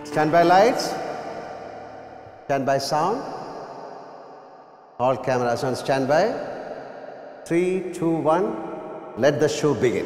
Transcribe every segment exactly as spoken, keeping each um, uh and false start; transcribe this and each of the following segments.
Stand by lights. Stand by sound. All cameras on standby. Three, two, one. Let the show begin.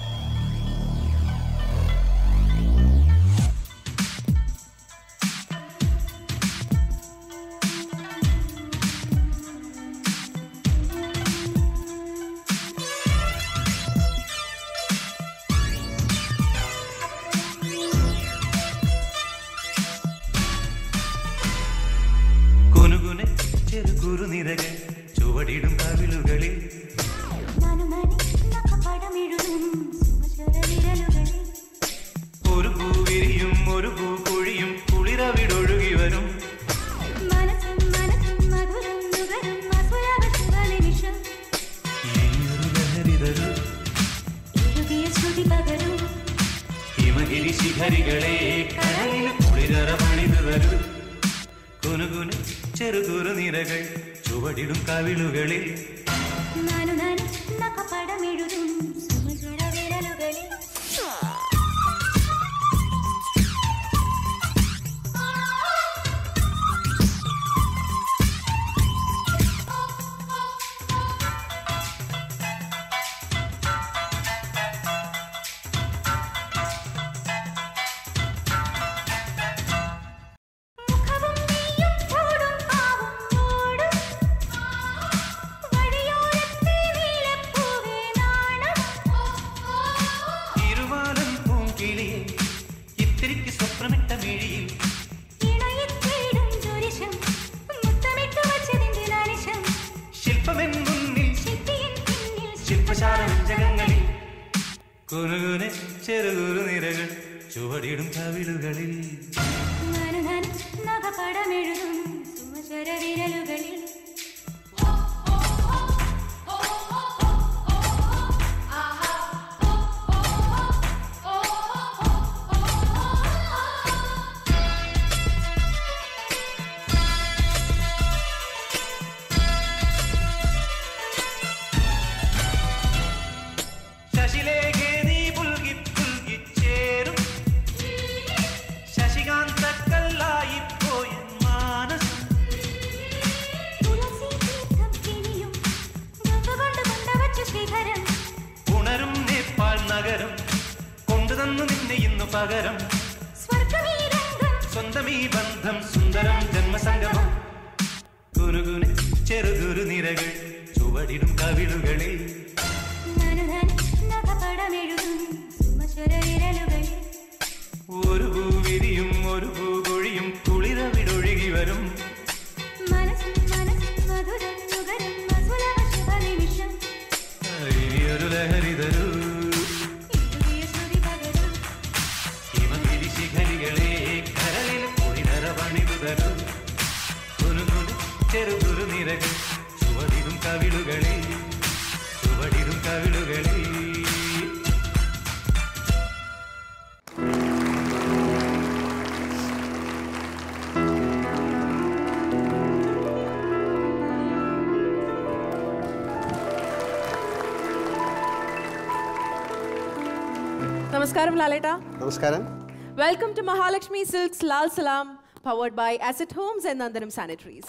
Namaskaram, Laleta. Namaskaram. Welcome to Mahalakshmi Silks Lal Salam, powered by Asset Homes and Nandanam Sanitaries.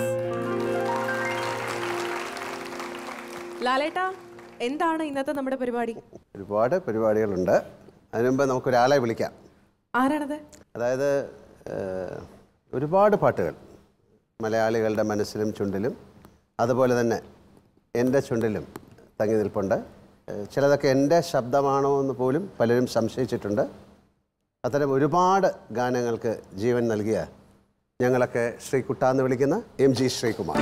Laleta, എന്താണ് ഇന്നത്തെ നമ്മുടെ പരിപാടി? ഒരുപാട് പരിപാടികളുണ്ട്. അതിനുമുമ്പ് നമുക്ക് ഒരാളെ വിളിക്കാം. ആരാണത്? അതായത് ഒരുപാട് പാട്ടുകൾ മലയാളികളുടെ മനസ്സിലും ചുണ്ടിലും അതുപോലെ തന്നെ എൻ്റെ ചുണ്ടിലും തങ്ങി നിൽപ്പുണ്ട്. ചിലതൊക്കെ എൻ്റെ ശബ്ദമാണോ എന്ന് പോലും പലരും സംശയിച്ചിട്ടുണ്ട്. അത്തരം ഒരുപാട് ഗാനങ്ങൾക്ക് ജീവൻ നൽകിയ ഞങ്ങളൊക്കെ ശ്രീകുട്ട എന്ന് വിളിക്കുന്ന എം ജി ശ്രീകുമാർ.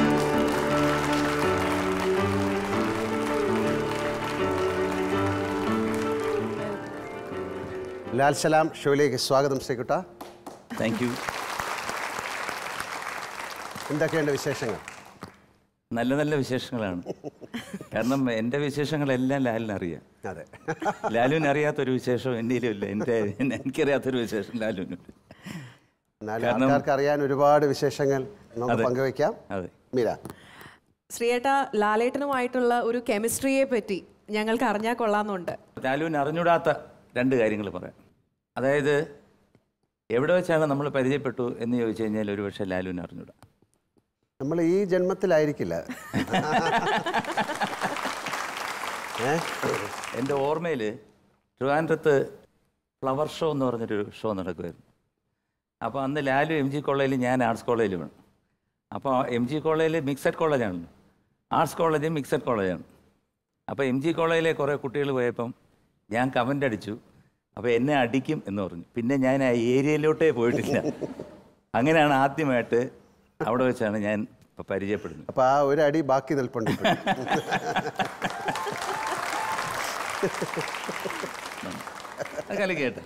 ലാൽ സലാം ഷോയിലേക്ക് സ്വാഗതം ശ്രീകുട്ട. Thank you. എന്തൊക്കെയുണ്ട് വിശേഷങ്ങൾ? നല്ല നല്ല വിശേഷങ്ങളാണ്. കാരണം എൻ്റെ വിശേഷങ്ങളെല്ലാം ലാലിനറിയാം. അതെ, ലാലുവിന് അറിയാത്തൊരു വിശേഷം എൻ്റെയിലും ഇല്ല. എൻ്റെ എനിക്കറിയാത്തൊരു വിശേഷം ലാലുവിനുണ്ട്. ആൾക്കാർക്ക് അറിയാൻ ഒരുപാട് വിശേഷങ്ങൾ നമുക്ക് പങ്കുവയ്ക്കാം. അതെ മീര. ശ്രീയേട്ട, ലാലേട്ടനുമായിട്ടുള്ള ഒരു കെമിസ്ട്രിയെ പറ്റി ഞങ്ങൾക്ക് അറിഞ്ഞാൽ കൊള്ളാമെന്നുണ്ട്. ലാലുവിന് അറിഞ്ഞൂടാത്ത രണ്ട് കാര്യങ്ങൾ പറയാം. അതായത് എവിടെ വെച്ചാണ് നമ്മൾ പരിചയപ്പെട്ടു എന്ന് ചോദിച്ചു കഴിഞ്ഞാൽ ഒരു പക്ഷേ ലാലുവിനെ അറിഞ്ഞൂടാ. നമ്മൾ ഈ ജന്മത്തിലായിരിക്കില്ല. എൻ്റെ ഓർമ്മയിൽ ട്രിവാൻഡ്രത്ത് ഫ്ലവർ ഷോ എന്ന് പറഞ്ഞൊരു ഷോ നടക്കുമായിരുന്നു. അപ്പോൾ അന്ന് ലാലു എം ജി കോളേജിൽ, ഞാൻ ആർട്സ് കോളേജിലുമാണ്. അപ്പോൾ എം ജി കോളേജിൽ മിക്സഡ് കോളേജാണല്ലോ, ആർട്സ് കോളേജ് മിക്സഡ് കോളേജാണ്. അപ്പോൾ എം ജി കോളേജിലെ കുറേ കുട്ടികൾ പോയപ്പം ഞാൻ കമൻ്റ് അടിച്ചു. അപ്പോൾ എന്നെ അടിക്കും എന്ന് പറഞ്ഞു. പിന്നെ ഞാൻ ആ ഏരിയയിലോട്ടേ പോയിട്ടില്ല. അങ്ങനെയാണ് ആദ്യമായിട്ട് അവിടെ വെച്ചാണ് ഞാൻ ഇപ്പം പരിചയപ്പെടുന്നത്. അപ്പോൾ ആ ഒരു അടി ബാക്കി നിൽപ്പുണ്ട്. കലക്കേട്ടെ.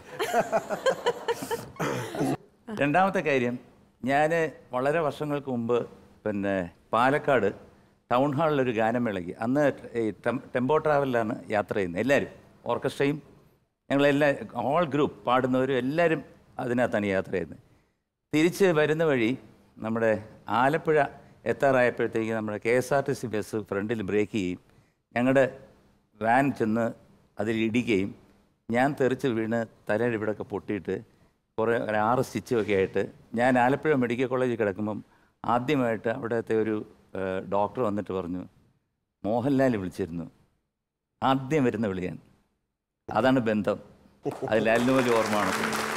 രണ്ടാമത്തെ കാര്യം, ഞാൻ വളരെ വർഷങ്ങൾക്ക് മുമ്പ് പിന്നെ പാലക്കാട് ടൗൺ ഹാളിലൊരു ഗാനമേളയ്ക്ക്, അന്ന് ഈ ടെമ്പോ ട്രാവലിലാണ് യാത്ര ചെയ്യുന്നത്. എല്ലാവരും ഓർക്കസ്ട്രയും ഞങ്ങളെല്ലാം ഓൾ ഗ്രൂപ്പ് പാടുന്നവരും എല്ലാവരും അതിനകത്താണ് യാത്ര ചെയ്യുന്നത്. തിരിച്ച് വരുന്ന വഴി നമ്മുടെ ആലപ്പുഴ എത്താറായപ്പോഴത്തേക്ക് നമ്മുടെ K S R T C bus ഫ്രണ്ടിൽ ബ്രേക്ക് ചെയ്യും. ഞങ്ങളുടെ വാൻ ചെന്ന് അതിൽ ഇടിക്കുകയും ഞാൻ തെറിച്ച് വീണ് തലയിൽ ഇവിടെയൊക്കെ പൊട്ടിയിട്ട് കുറേ ഒരു ആറ് സ്റ്റിച്ചൊക്കെ ആയിട്ട് ഞാൻ ആലപ്പുഴ മെഡിക്കൽ കോളേജിൽ കിടക്കുമ്പം ആദ്യമായിട്ട് അവിടുത്തെ ഒരു ഡോക്ടർ വന്നിട്ട് പറഞ്ഞു, മോഹൻലാൽ വിളിച്ചിരുന്നു. ആദ്യം വരുന്ന വിളിയാണ്. അതാണ് ബന്ധം. അത് ലാലിന് പോലും ഓർമ്മയാണ്.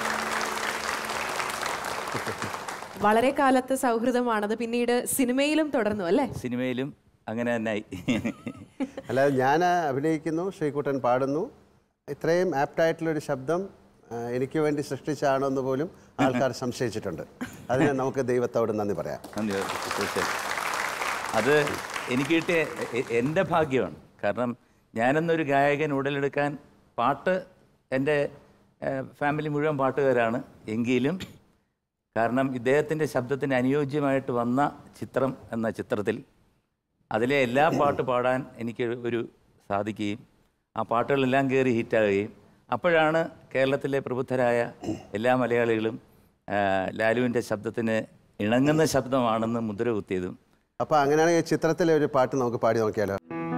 വളരെ കാലത്തെ സൗഹൃദമാണത്. പിന്നീട് സിനിമയിലും തുടർന്നു അല്ലേ? സിനിമയിലും അങ്ങനെ തന്നെ ആയി. അല്ലാതെ ഞാൻ അഭിനയിക്കുന്നു, ശ്രീകുട്ടൻ പാടുന്നു. ഇത്രയും ആപ്റ്റായിട്ടുള്ളൊരു ശബ്ദം എനിക്ക് വേണ്ടി സൃഷ്ടിച്ചാണോ എന്ന് പോലും ആൾക്കാർ സംശയിച്ചിട്ടുണ്ട്. അതിന് നമുക്ക് ദൈവത്തോട് നന്ദി പറയാം. നന്ദി. തീർച്ചയായും അത് എനിക്ക് കിട്ടിയ എൻ്റെ ഭാഗ്യമാണ്. കാരണം ഞാനെന്നൊരു ഗായകൻ ഉടലെടുക്കാൻ, പാട്ട് എൻ്റെ ഫാമിലി മുഴുവൻ പാട്ടുകാരാണ് എങ്കിലും, കാരണം ഇദ്ദേഹത്തിൻ്റെ ശബ്ദത്തിന് അനുയോജ്യമായിട്ട് വന്ന ചിത്രം എന്ന ചിത്രത്തിൽ അതിലെ എല്ലാ പാട്ട് പാടാൻ എനിക്ക് ഒരു സാധിക്കുകയും ആ പാട്ടുകളെല്ലാം കയറി ഹിറ്റാകുകയും അപ്പോഴാണ് കേരളത്തിലെ പ്രബുദ്ധരായ എല്ലാ മലയാളികളും ലാലുവിൻ്റെ ശബ്ദത്തിന് ഇണങ്ങുന്ന ശബ്ദമാണെന്ന് മുദ്ര കുത്തിയതും. അപ്പോൾ അങ്ങനെയാണെങ്കിൽ ചിത്രത്തിലെ ഒരു പാട്ട് നമുക്ക് പാടി നോക്കിയാലോ?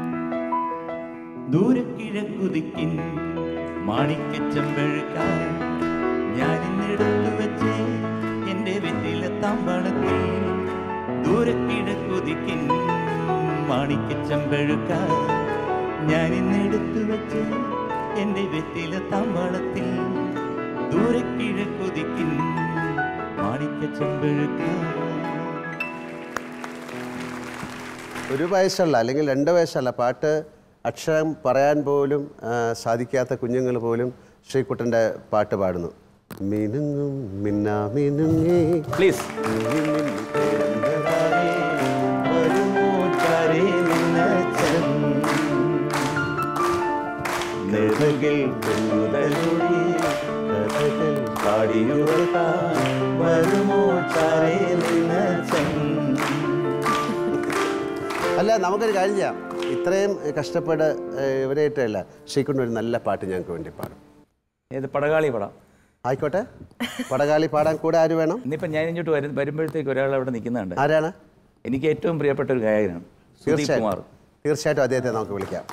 ദൂരക്കിഴക്കുതിക്കിൻ മാണിക്കച്ചമ്പഴുക്കാൻ ഞാനിന്നെടുത്തു വെച്ച് എൻ്റെ വെറ്റിലത്താമ്പളത്തിൽ, ദൂരക്കിഴക്കുതിക്കിൻ മാണിക്കച്ചമ്പഴുക്കാൻ ഞാനിന്നെടുത്തു വെച്ച് എൻ്റെ വെറ്റിലത്താമ്പളത്തിൽ, ദൂരക്കിഴക്കുതിക്കിൻ മാണിക്കച്ചമ്പഴുക്കാൻ. ഒരു വയസ്സുള്ള അല്ലെങ്കിൽ രണ്ട് വയസ്സുള്ള പാട്ട് അക്ഷരം പറയാൻ പോലും സാധിക്കാത്ത കുഞ്ഞുങ്ങൾ പോലും ശ്രീകുട്ടൻ്റെ പാട്ട് പാടുന്നു. മിനുങ്ങും മിന്നാ മിനുങ്ങേ പ്ലീസ് അല്ല, നമുക്കൊരു കാര്യം ചെയ്യാം. ഇത്രയും കഷ്ടപ്പെട്ട് ഇവരായിട്ടല്ല, ശ്രീകുട്ടൻ ഒരു നല്ല പാട്ട് ഞങ്ങൾക്ക് വേണ്ടി പാടും. ഏത്? പടകാളി പാടാം. ആയിക്കോട്ടെ, പടകാളി പാടാൻ കൂടെ ആര് വേണം? ഇന്നിപ്പം ഞാൻ ഇങ്ങോട്ട് വരും വരുമ്പോഴത്തേക്ക് ഒരാൾ അവിടെ നിൽക്കുന്നുണ്ട്. ആരാണ്? എനിക്ക് ഏറ്റവും പ്രിയപ്പെട്ട ഒരു ഗായകനാണ് സൃക്കുമാർ. തീർച്ചയായിട്ടും അദ്ദേഹത്തെ നമുക്ക് വിളിക്കാം.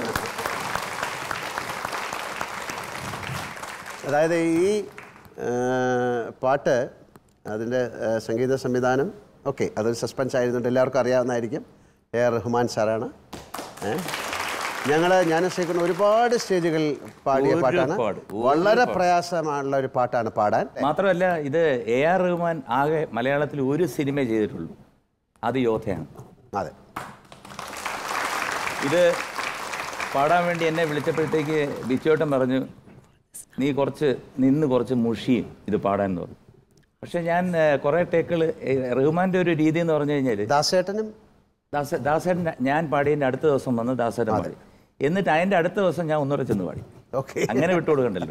അതായത് ഈ പാട്ട്, അതിൻ്റെ സംഗീത സംവിധാനം ഓക്കെ, അതൊരു സസ്പെൻസ് ആയിരുന്നുണ്ട്, എല്ലാവർക്കും അറിയാവുന്നതായിരിക്കും. എ ആർ റഹ്മാൻ സാറാണ്. ഞങ്ങൾ ഞാൻ ശ്രീകുട്ടൻ ഒരുപാട് സ്റ്റേജുകളിൽ പാടിയ പാട്ടാണ്. വളരെ പ്രയാസമുള്ള ഒരു പാട്ടാണ് പാടാൻ. മാത്രമല്ല ഇത് എ ആർ റഹ്മാൻ ആകെ മലയാളത്തിൽ ഒരു സിനിമ ചെയ്തിട്ടുള്ളൂ, അത് യോദ്ധയാണ്. അതെ. ഇത് പാടാൻ വേണ്ടി എന്നെ വിളിച്ചപ്പോഴത്തേക്ക് ബിച്ചോട്ടൻ പറഞ്ഞു, നീ കുറച്ച് നിന്ന് കുറച്ച് മുഷിയും ഇത് പാടാൻ എന്ന് പറഞ്ഞു. പക്ഷെ ഞാൻ കുറേ ടേക്കുകൾ, റഹ്മാൻ്റെ ഒരു രീതി എന്ന് പറഞ്ഞു കഴിഞ്ഞാൽ, ദാസേട്ടനും ദാസ ദാസേട്ടൻ ഞാൻ പാടിയതിൻ്റെ അടുത്ത ദിവസം വന്ന് ദാസേട്ടൻ പാടി, എന്നിട്ട് അതിൻ്റെ അടുത്ത ദിവസം ഞാൻ ഒന്നുകൂടെ ചെന്ന് പാടി. ഓക്കെ, അങ്ങനെ വിട്ടുകൊടുക്കണ്ടല്ലോ.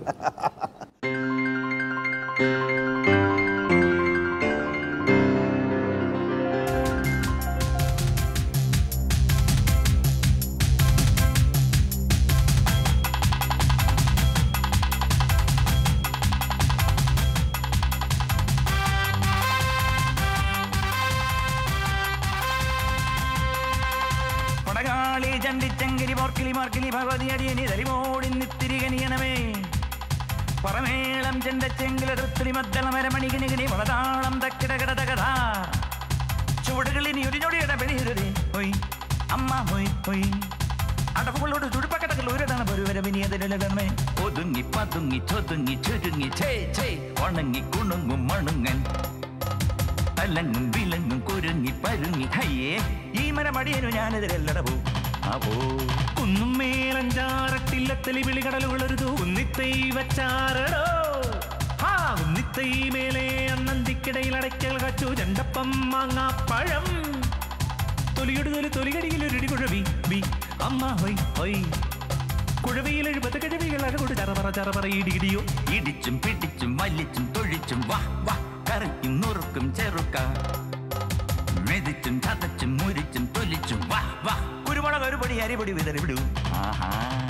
പറമേളം ചെണ്ടച്ചെങ്കിലൊരുത്തിരി മദ്ദളമരമണികിണികിണി വളതാളം തക്കിടകടകടാ ചുവടുകളിനി ഒരു ഞൊടിയുടെ വെളിയിലേ ഹൊയ് അമ്മ ഹൊയ് ഹൊയ് അടവുകളോട് ചുടുപ്പക്കടകൾ ഒരിടണ ഒരുവരവിനിയതിലമേ ഒതുങ്ങി പതുങ്ങി ചൊതുങ്ങി ചുരുങ്ങി ചേ ചേ ഉണങ്ങി കുണുങ്ങും മണുങ്ങൻ അലങ്ങും വിലങ്ങും കുരുങ്ങി പരുങ്ങി ഹയ്യേ ഈ മരമടിയനു ഞാനെതിരല്ലടവോ അവോ കുന്നും മേലഞ്ചാറട്ടില്ലത്തലി വിളികടലുകളൊരു ഉന്നിത്തൈ വച്ചാറടോ ആ ഉന്നിത്തൈ മേലെ അന്നന്തിക്കിടയിൽ അടയ്ക്കൽ കച്ചു ചണ്ടപ്പം മാങ്ങാപ്പഴം തൊലിയൊടു തൊലി തൊലികടിയിലൊരിടി കുഴവി വി അമ്മ ഹൊയ് ഹൊയ് കുഴവിയിൽ എഴുപത് കിഴവികൾ അഴകൊട് ചറപറ ചറപറ ഇടിയിടിയോ ഇടിച്ചും പിടിച്ചും വലിച്ചും തൊഴിച്ചും വാ വാ കറിക്കും നുറുക്കും ചെറുക്ക മെതിച്ചും ചതച്ചും മുരിച്ചും തൊലിച്ചും വാ വാ കുരുമുളക് ഒരുപടി അരിപൊടി വിതറി വിടൂ ആഹാ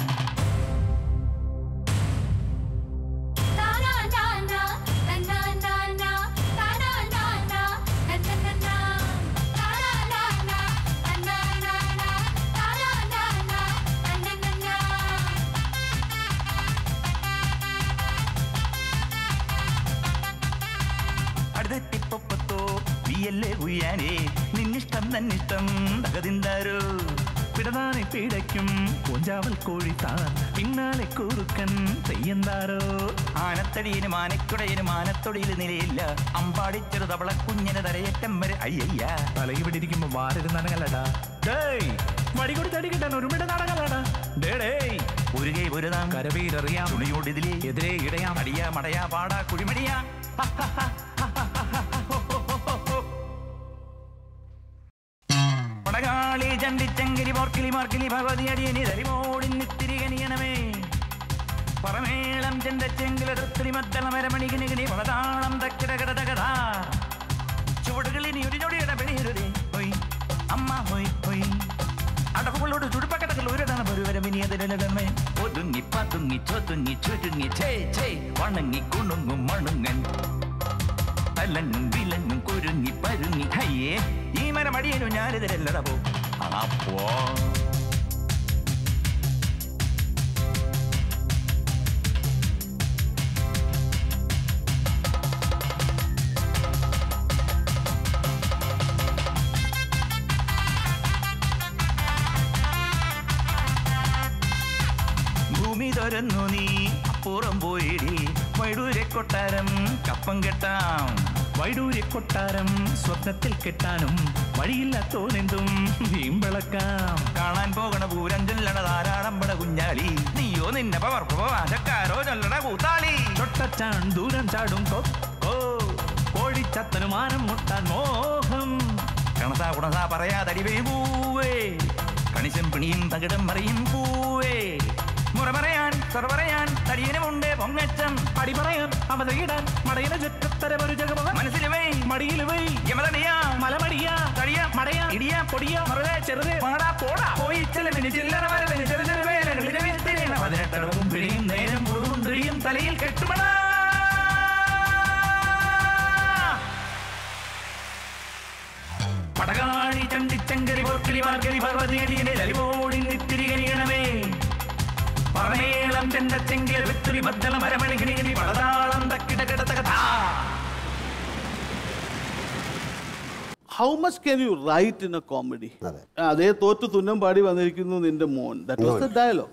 നിന്നിഷ്ടം തന്നിഷ്ടം തകതിന്താരോ പിടതാനെ പീടയ്ക്കും പൂഞ്ചാവൽ കോഴിത്താൻ പിന്നാലെ കൂറുക്കൻ തെയ്യന്താരോ ആനത്തടിയനും ആനക്കുടയനും ആനത്തൊടിയിൽ നിലയില്ല അമ്പാടിച്ചെറു തവള കുഞ്ഞിന് തരയറ്റം വരെ അയ്യയ്യ തലയിവിടിരിക്കുമ്പോ വാരരുന്നനങ്ങല്ലടാ ഡേയ് വടികൊടി തടി കിട്ടാൻ ഒരുമിട നടങ്ങല്ലടാ ഡേടേ ഒരു കൈ ഒരുതാം കരവീരറിയാം തുണിയോടിതിലെ എതിരെ ഇടയാം അടിയാ മടയാ പാടാ കുഴിമടിയാ പടകാളി ചണ്ടിച്ചങ്കിരി പോർക്കിലി മാർക്കിലി ഭഗവതി അടിയനി തരിമോടി നിത്തിരി കനിയണമേ പറമേളം ചെണ്ടച്ചെങ്കിലൊരുത്തിരി മദ്ദളമരമണികിണികിണി വളതാളം തക്കിടകടകടാ ചുവടുകളിനി ഒരു ഞൊടിയുടെ വെളിയിലേ ഹൊയ് അമ്മ ഹൊയ് ഹൊയ് അടവുകളോട് ചുടുപ്പക്കടകൾ ഒരിടണ ഒരുവരവിനിയതിലമേ ഒതുങ്ങി പതുങ്ങി ചൊതുങ്ങി ചുരുങ്ങി ചേ ചേ വണങ്ങി കുണുങ്ങും മണുങ്ങൻ അലങ്ങും വിലങ്ങും കുരുങ്ങി പരുങ്ങി ഹയ്യേ ഈ മരമടിയനു ഞാനെതിരല്ലടവോ അപ്പോ ഭൂമി തുറന്നു നീ അപ്പുറം പോയിടി വൈഡൂരെ കൊട്ടാരം കപ്പം കെട്ടാം വൈഡൂരെ കൊട്ടാരം സ്വപ്നത്തിൽ കെട്ടാനും വഴിയില്ലാത്തോനെന്തും വീമ്പിളക്കാം കാണാൻ പോകണ പൂരം ചൊല്ലണ ധാരാളമ്പട കുഞ്ഞാളി നീയോ നിന്റെ പവർപ്പവാശക്കാരോ ചൊല്ലണ കൂത്താളി തൊട്ടച്ചാൺ ദൂരം ചാടും കൊക്കോ കോഴിച്ചത്തനു മാനം മുട്ടാൻ മോഹം കണസാ കുണസാ പറയാതടിവേ പൂവേ കണിശം പിണിയും തകിടം മറിയും പൂവേ മുറ പറയാൻ സ്വറ പറയാൻ തടിയനുമുണ്ട് പൊങ്ങച്ചം പടി പറയാൻ അവതയിടാൻ മടയില ചുറ്റത്തരമൊരു ജഗമ മനസ്സിൽ വൈ മടിയിൽ വൈ യമതടിയാ മലമടിയാ തടിയ മടയാ ഇടിയാ പൊടിയാ മറുതെ ചെറുത് പാടാ പോടാ പോയി ചിലവിന് ചില്ലറ വരവിന് ചെറു ചെറു വേലകളിൽ പതിനെട്ടടവും പിടിയും നേരം മുഴുവൻ തിഴിയും തലയിൽ കെട്ടുമണ പടകാളി ചണ്ടിച്ചങ്കരി പോർക്കിലി മാർക്കലി ഭഗവതി അടിയനെ ലലിമോടി നിത്തിരി കനിയണമേ പറമേളം ചെണ്ടച്ചെങ്കിൽ വിത്തുരി ബദ്ധളം മരമണികിണി വളതാളം തക്കിടകിടതകഥാ How much can you write in a comedy? അതേ തോറ്റു തുന്നം പാടി വന്നിരിക്കുന്നു നിന്റെ മോൻ. That was the dialogue.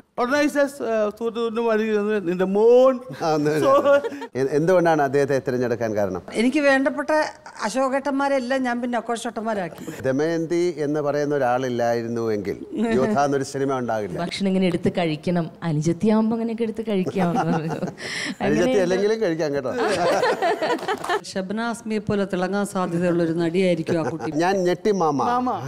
നിന്റെ മോൻ. എന്തുകൊണ്ടാണ് അദ്ദേഹത്തെ തിരഞ്ഞെടുക്കാൻ കാരണം? എനിക്ക് വേണ്ടപ്പെട്ട അശോകേട്ടന്മാരെല്ലാം ഞാൻ പിന്നെ അക്കോഷേട്ടന്മാരാക്കി. ദമയന്തി എന്ന് പറയുന്ന ഒരാളില്ലായിരുന്നുവെങ്കിൽ യോദ്ധ എന്നൊരു സിനിമ ഉണ്ടാകില്ല. ഭക്ഷണം ഇങ്ങനെ എടുത്ത് കഴിക്കണം, അനുജത്തിയാകുമ്പോ അങ്ങനെയൊക്കെ എടുത്ത് കഴിക്കാം. അനുജത്തി അല്ലെങ്കിലും കഴിക്കാം കേട്ടോ. ഷബ്നാസ്മിയെ പോലെ തിളങ്ങാൻ സാധ്യതയുള്ള ഒരു നടിയായിരിക്കും ആ കുട്ടി. ഞാൻ ഞെട്ടി മാമ.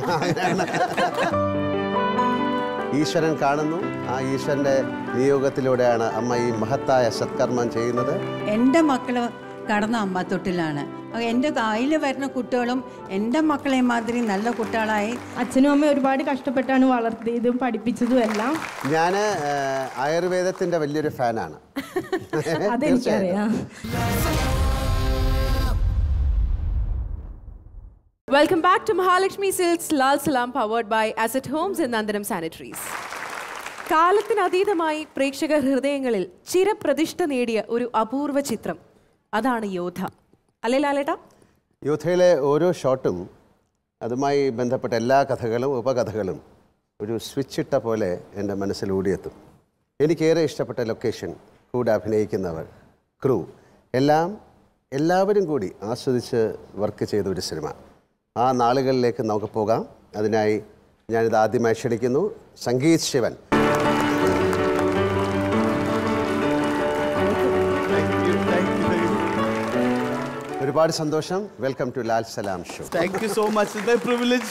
ഈശ്വരൻ കാണുന്നു. ആ ഈശ്വരന്റെ നിയോഗത്തിലൂടെയാണ് അമ്മ ഈ മഹത്തായ സത്കർമ്മം ചെയ്യുന്നത്. എൻ്റെ മക്കള് കടന്ന അമ്മത്തൊട്ടിലാണ്. എൻ്റെ അതിൽ വരുന്ന കുട്ടികളും എൻ്റെ മക്കളെ മാതിരി നല്ല കുട്ടികളായി. അച്ഛനും അമ്മയും ഒരുപാട് കഷ്ടപ്പെട്ടാണ് വളർത്തിയതും പഠിപ്പിച്ചതും എല്ലാം. ഞാൻ ആയുർവേദത്തിന്റെ വലിയൊരു ഫാനാണ്. അതെനിക്കറിയാം. Welcome back to Mahalakshmi Silks Lal Salam, powered by Asset Homes and Nandanam Sanitaries. കാലത്തിനതീതമായി പ്രേക്ഷക ഹൃദയങ്ങളിൽ ചിരപ്രതിഷ്ഠ നേടിയ ഒരു അപൂർവ ചിത്രം, അതാണ് യോദ്ധ. അല്ലേ ലാലേട്ടാ? യോദ്ധയിലെ ഓരോ ഷോട്ടും അതുമായി ബന്ധപ്പെട്ട എല്ലാ കഥകളും ഉപകഥകളും ഒരു സ്വിച്ച് ഇട്ട പോലെ എൻ്റെ മനസ്സിൽ ഓടിയെത്തും. എനിക്കേറെ ഇഷ്ടപ്പെട്ട ലൊക്കേഷൻ, കൂടെ അഭിനയിക്കുന്നവർ, ക്രൂ എല്ലാം എല്ലാവരും കൂടി ആസ്വദിച്ച് വർക്ക് ചെയ്ത ഒരു സിനിമ. ആ നാളുകളിലേക്ക് നമുക്ക് പോകാം. അതിനായി ഞാനിത് ആദ്യമായി ക്ഷണിക്കുന്നു സംഗീത് ശിവൻ. ഒരുപാട് സന്തോഷം. Welcome to Lal Salam show. Thank you so much. It's my privilege.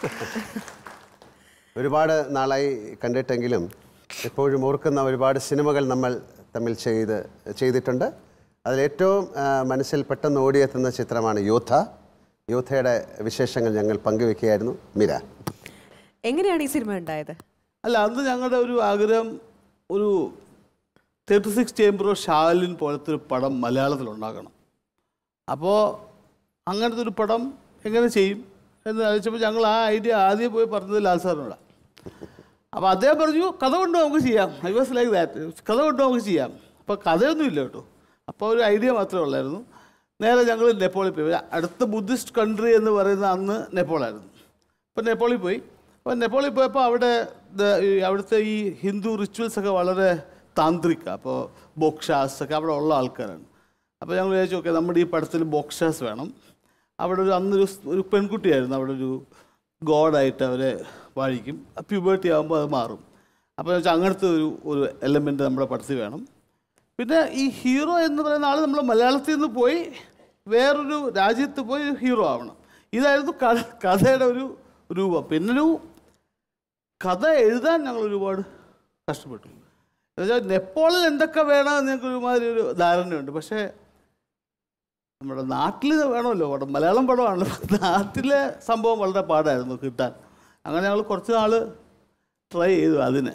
ഒരുപാട് നാളായി കണ്ടിട്ടെങ്കിലും എപ്പോഴും ഓർക്കുന്ന ഒരുപാട് സിനിമകൾ നമ്മൾ തമ്മിൽ ചെയ്ത് ചെയ്തിട്ടുണ്ട്. അതിലേറ്റവും മനസ്സിൽ പെട്ടെന്ന് ഓടിയെത്തുന്ന ചിത്രമാണ് യോദ്ധ. യോദ്ധയുടെ വിശേഷങ്ങൾ ഞങ്ങൾ പങ്കുവെക്കുകയായിരുന്നു. മീര, എങ്ങനെയാണ് ഈ സിനിമ ഉണ്ടായത്? അല്ല, അന്ന് ഞങ്ങളുടെ ഒരു ആഗ്രഹം ഒരു thirty six chamber of Shaolin പോലത്തെ ഒരു പടം മലയാളത്തിൽ ഉണ്ടാക്കണം. അപ്പോൾ അങ്ങനത്തെ ഒരു പടം എങ്ങനെ ചെയ്യും എന്ന് ആലോചിച്ചപ്പോൾ ഞങ്ങൾ ആ ഐഡിയ ആദ്യം പോയി പറഞ്ഞത് ലാൽ സാറിനോടാണ്. അപ്പോൾ അദ്ദേഹം പറഞ്ഞു കഥ കൊണ്ട് നമുക്ക് ചെയ്യാം. ഐ വാസ് ലൈക്ക് ദാറ്റ്, കഥ കൊണ്ട് നമുക്ക് ചെയ്യാം. അപ്പോൾ കഥയൊന്നും ഇല്ല കേട്ടോ, അപ്പോൾ ഒരു ഐഡിയ മാത്രമേ ഉള്ളായിരുന്നു. നേരെ ഞങ്ങൾ നേപ്പാളിൽ പോയി. അടുത്ത ബുദ്ധിസ്റ്റ് കൺട്രി എന്ന് പറയുന്ന അന്ന് നേപ്പാളായിരുന്നു. അപ്പോൾ നേപ്പാളിൽ പോയി. അപ്പോൾ നേപ്പാളിൽ പോയപ്പോൾ അവിടെ അവിടുത്തെ ഈ ഹിന്ദു റിച്വൽസൊക്കെ വളരെ താന്ത്രിക. അപ്പോൾ ബോക്ഷാസ് ഒക്കെ അവിടെ ഉള്ള ആൾക്കാരാണ്. അപ്പോൾ ഞങ്ങൾ വിചാരിച്ചു ഓക്കെ നമ്മുടെ ഈ പടത്തിൽ ബോക്ഷാസ് വേണം. അവിടെ ഒരു അന്നൊരു ഒരു പെൺകുട്ടിയായിരുന്നു അവിടെ ഒരു ഗോഡായിട്ട് അവരെ വാഴിക്കും. പ്യൂബേർട്ടി ആകുമ്പോൾ അത് മാറും. അപ്പോൾ വെച്ചാൽ അങ്ങനത്തെ ഒരു ഒരു എലമെൻറ്റ് നമ്മുടെ പടത്തിൽ വേണം. പിന്നെ ഈ ഹീറോ എന്ന് പറയുന്ന ആൾ നമ്മൾ മലയാളത്തിൽ നിന്ന് പോയി വേറൊരു രാജ്യത്ത് പോയി ഹീറോ ആവണം. ഇതായിരുന്നു കഥ കഥയുടെ ഒരു രൂപം. പിന്നൊരു കഥ എഴുതാൻ ഞങ്ങൾ ഒരുപാട് കഷ്ടപ്പെട്ടു. എന്നുവെച്ചാൽ നേപ്പാളിൽ എന്തൊക്കെ വേണമെന്ന് ഞങ്ങൾക്ക് ഒരുമാതിരി ഒരു ധാരണയുണ്ട്. പക്ഷേ നമ്മുടെ നാട്ടിൽ വേണമല്ലോ പടം, മലയാളം പടമാണല്ലോ. നാട്ടിലെ സംഭവം വളരെ പാടായിരുന്നു കിട്ടാൻ. അങ്ങനെ ഞങ്ങൾ കുറച്ച് നാൾ ട്രൈ ചെയ്തു. അതിന്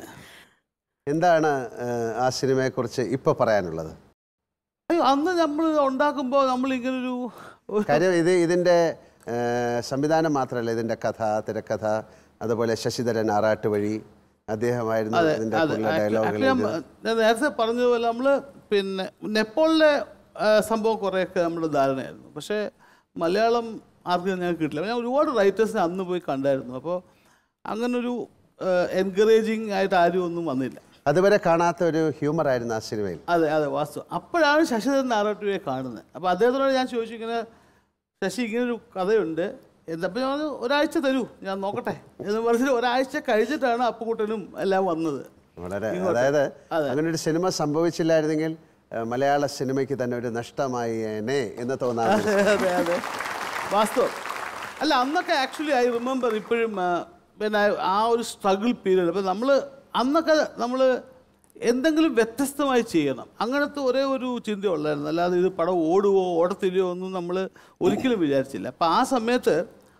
എന്താണ് ആ സിനിമയെക്കുറിച്ച് ഇപ്പോൾ പറയാനുള്ളത്? അയ്യോ, അന്ന് നമ്മൾ ഉണ്ടാക്കുമ്പോൾ നമ്മളിങ്ങനൊരു കാര്യം ഇത് ഇതിൻ്റെ സംവിധാനം മാത്രമല്ല, ഇതിൻ്റെ കഥ, തിരക്കഥ, അതുപോലെ ശശിധരൻ ആറാട്ട് വഴി അദ്ദേഹമായിരുന്നു ഇതിൻ്റെ ഡയലോഗുകൾ. ഞാൻ നേരത്തെ പറഞ്ഞതുപോലെ നമ്മൾ പിന്നെ നേപ്പാളിലെ സംഭവം കുറേയൊക്കെ നമ്മുടെ ധാരണയായിരുന്നു. പക്ഷേ മലയാളം ആർക്കും ഞങ്ങൾക്ക് കിട്ടില്ല. ഞാൻ ഒരുപാട് റൈറ്റേഴ്സിനെ അന്ന് പോയി കണ്ടായിരുന്നു. അപ്പോൾ അങ്ങനൊരു എൻകറേജിങ് ആയിട്ട് ആരും ഒന്നും വന്നില്ല. അതുവരെ കാണാത്ത ഒരു ഹ്യൂമർ ആയിരുന്നു ആ സിനിമയിൽ. അതെ അതെ വാസ്തു. അപ്പോഴാണ് ശശിധരൻ ആറാട്ടുവയെ കാണുന്നത്. അപ്പോൾ അദ്ദേഹത്തിനോട് ഞാൻ ചോദിച്ചു ഇങ്ങനെ ശശി ഇങ്ങനൊരു കഥയുണ്ട് എന്നപ്പോൾ ഞാൻ ഒരാഴ്ച തരൂ ഞാൻ നോക്കട്ടെ എന്ന് പറഞ്ഞിട്ട് ഒരാഴ്ച കഴിഞ്ഞിട്ടാണ് അപ്പുകുട്ടനും എല്ലാം വന്നത്. വളരെ അതായത് അങ്ങനെ ഒരു സിനിമ സംഭവിച്ചില്ലായിരുന്നെങ്കിൽ മലയാള സിനിമയ്ക്ക് തന്നെ ഒരു നഷ്ടമായി എന്ന് തോന്നാറ്. അതെ അതെ വാസ്തവം. അല്ല അന്നൊക്കെ ആക്ച്വലി ഐ റിമെമ്പർ ഇപ്പോഴും പിന്നെ ആ ഒരു സ്ട്രഗിൾ പീരീഡ്. അപ്പം നമ്മൾ അന്നൊക്കെ നമ്മൾ എന്തെങ്കിലും വ്യത്യസ്തമായി ചെയ്യണം അങ്ങനത്തെ ഒരേ ഒരു ചിന്ത ഉള്ളായിരുന്നു. അല്ലാതെ ഇത് പടം ഓടുവോ ഓടത്തില്ലയോ ഒന്നും നമ്മൾ ഒരിക്കലും വിചാരിച്ചില്ല. അപ്പം ആ സമയത്ത്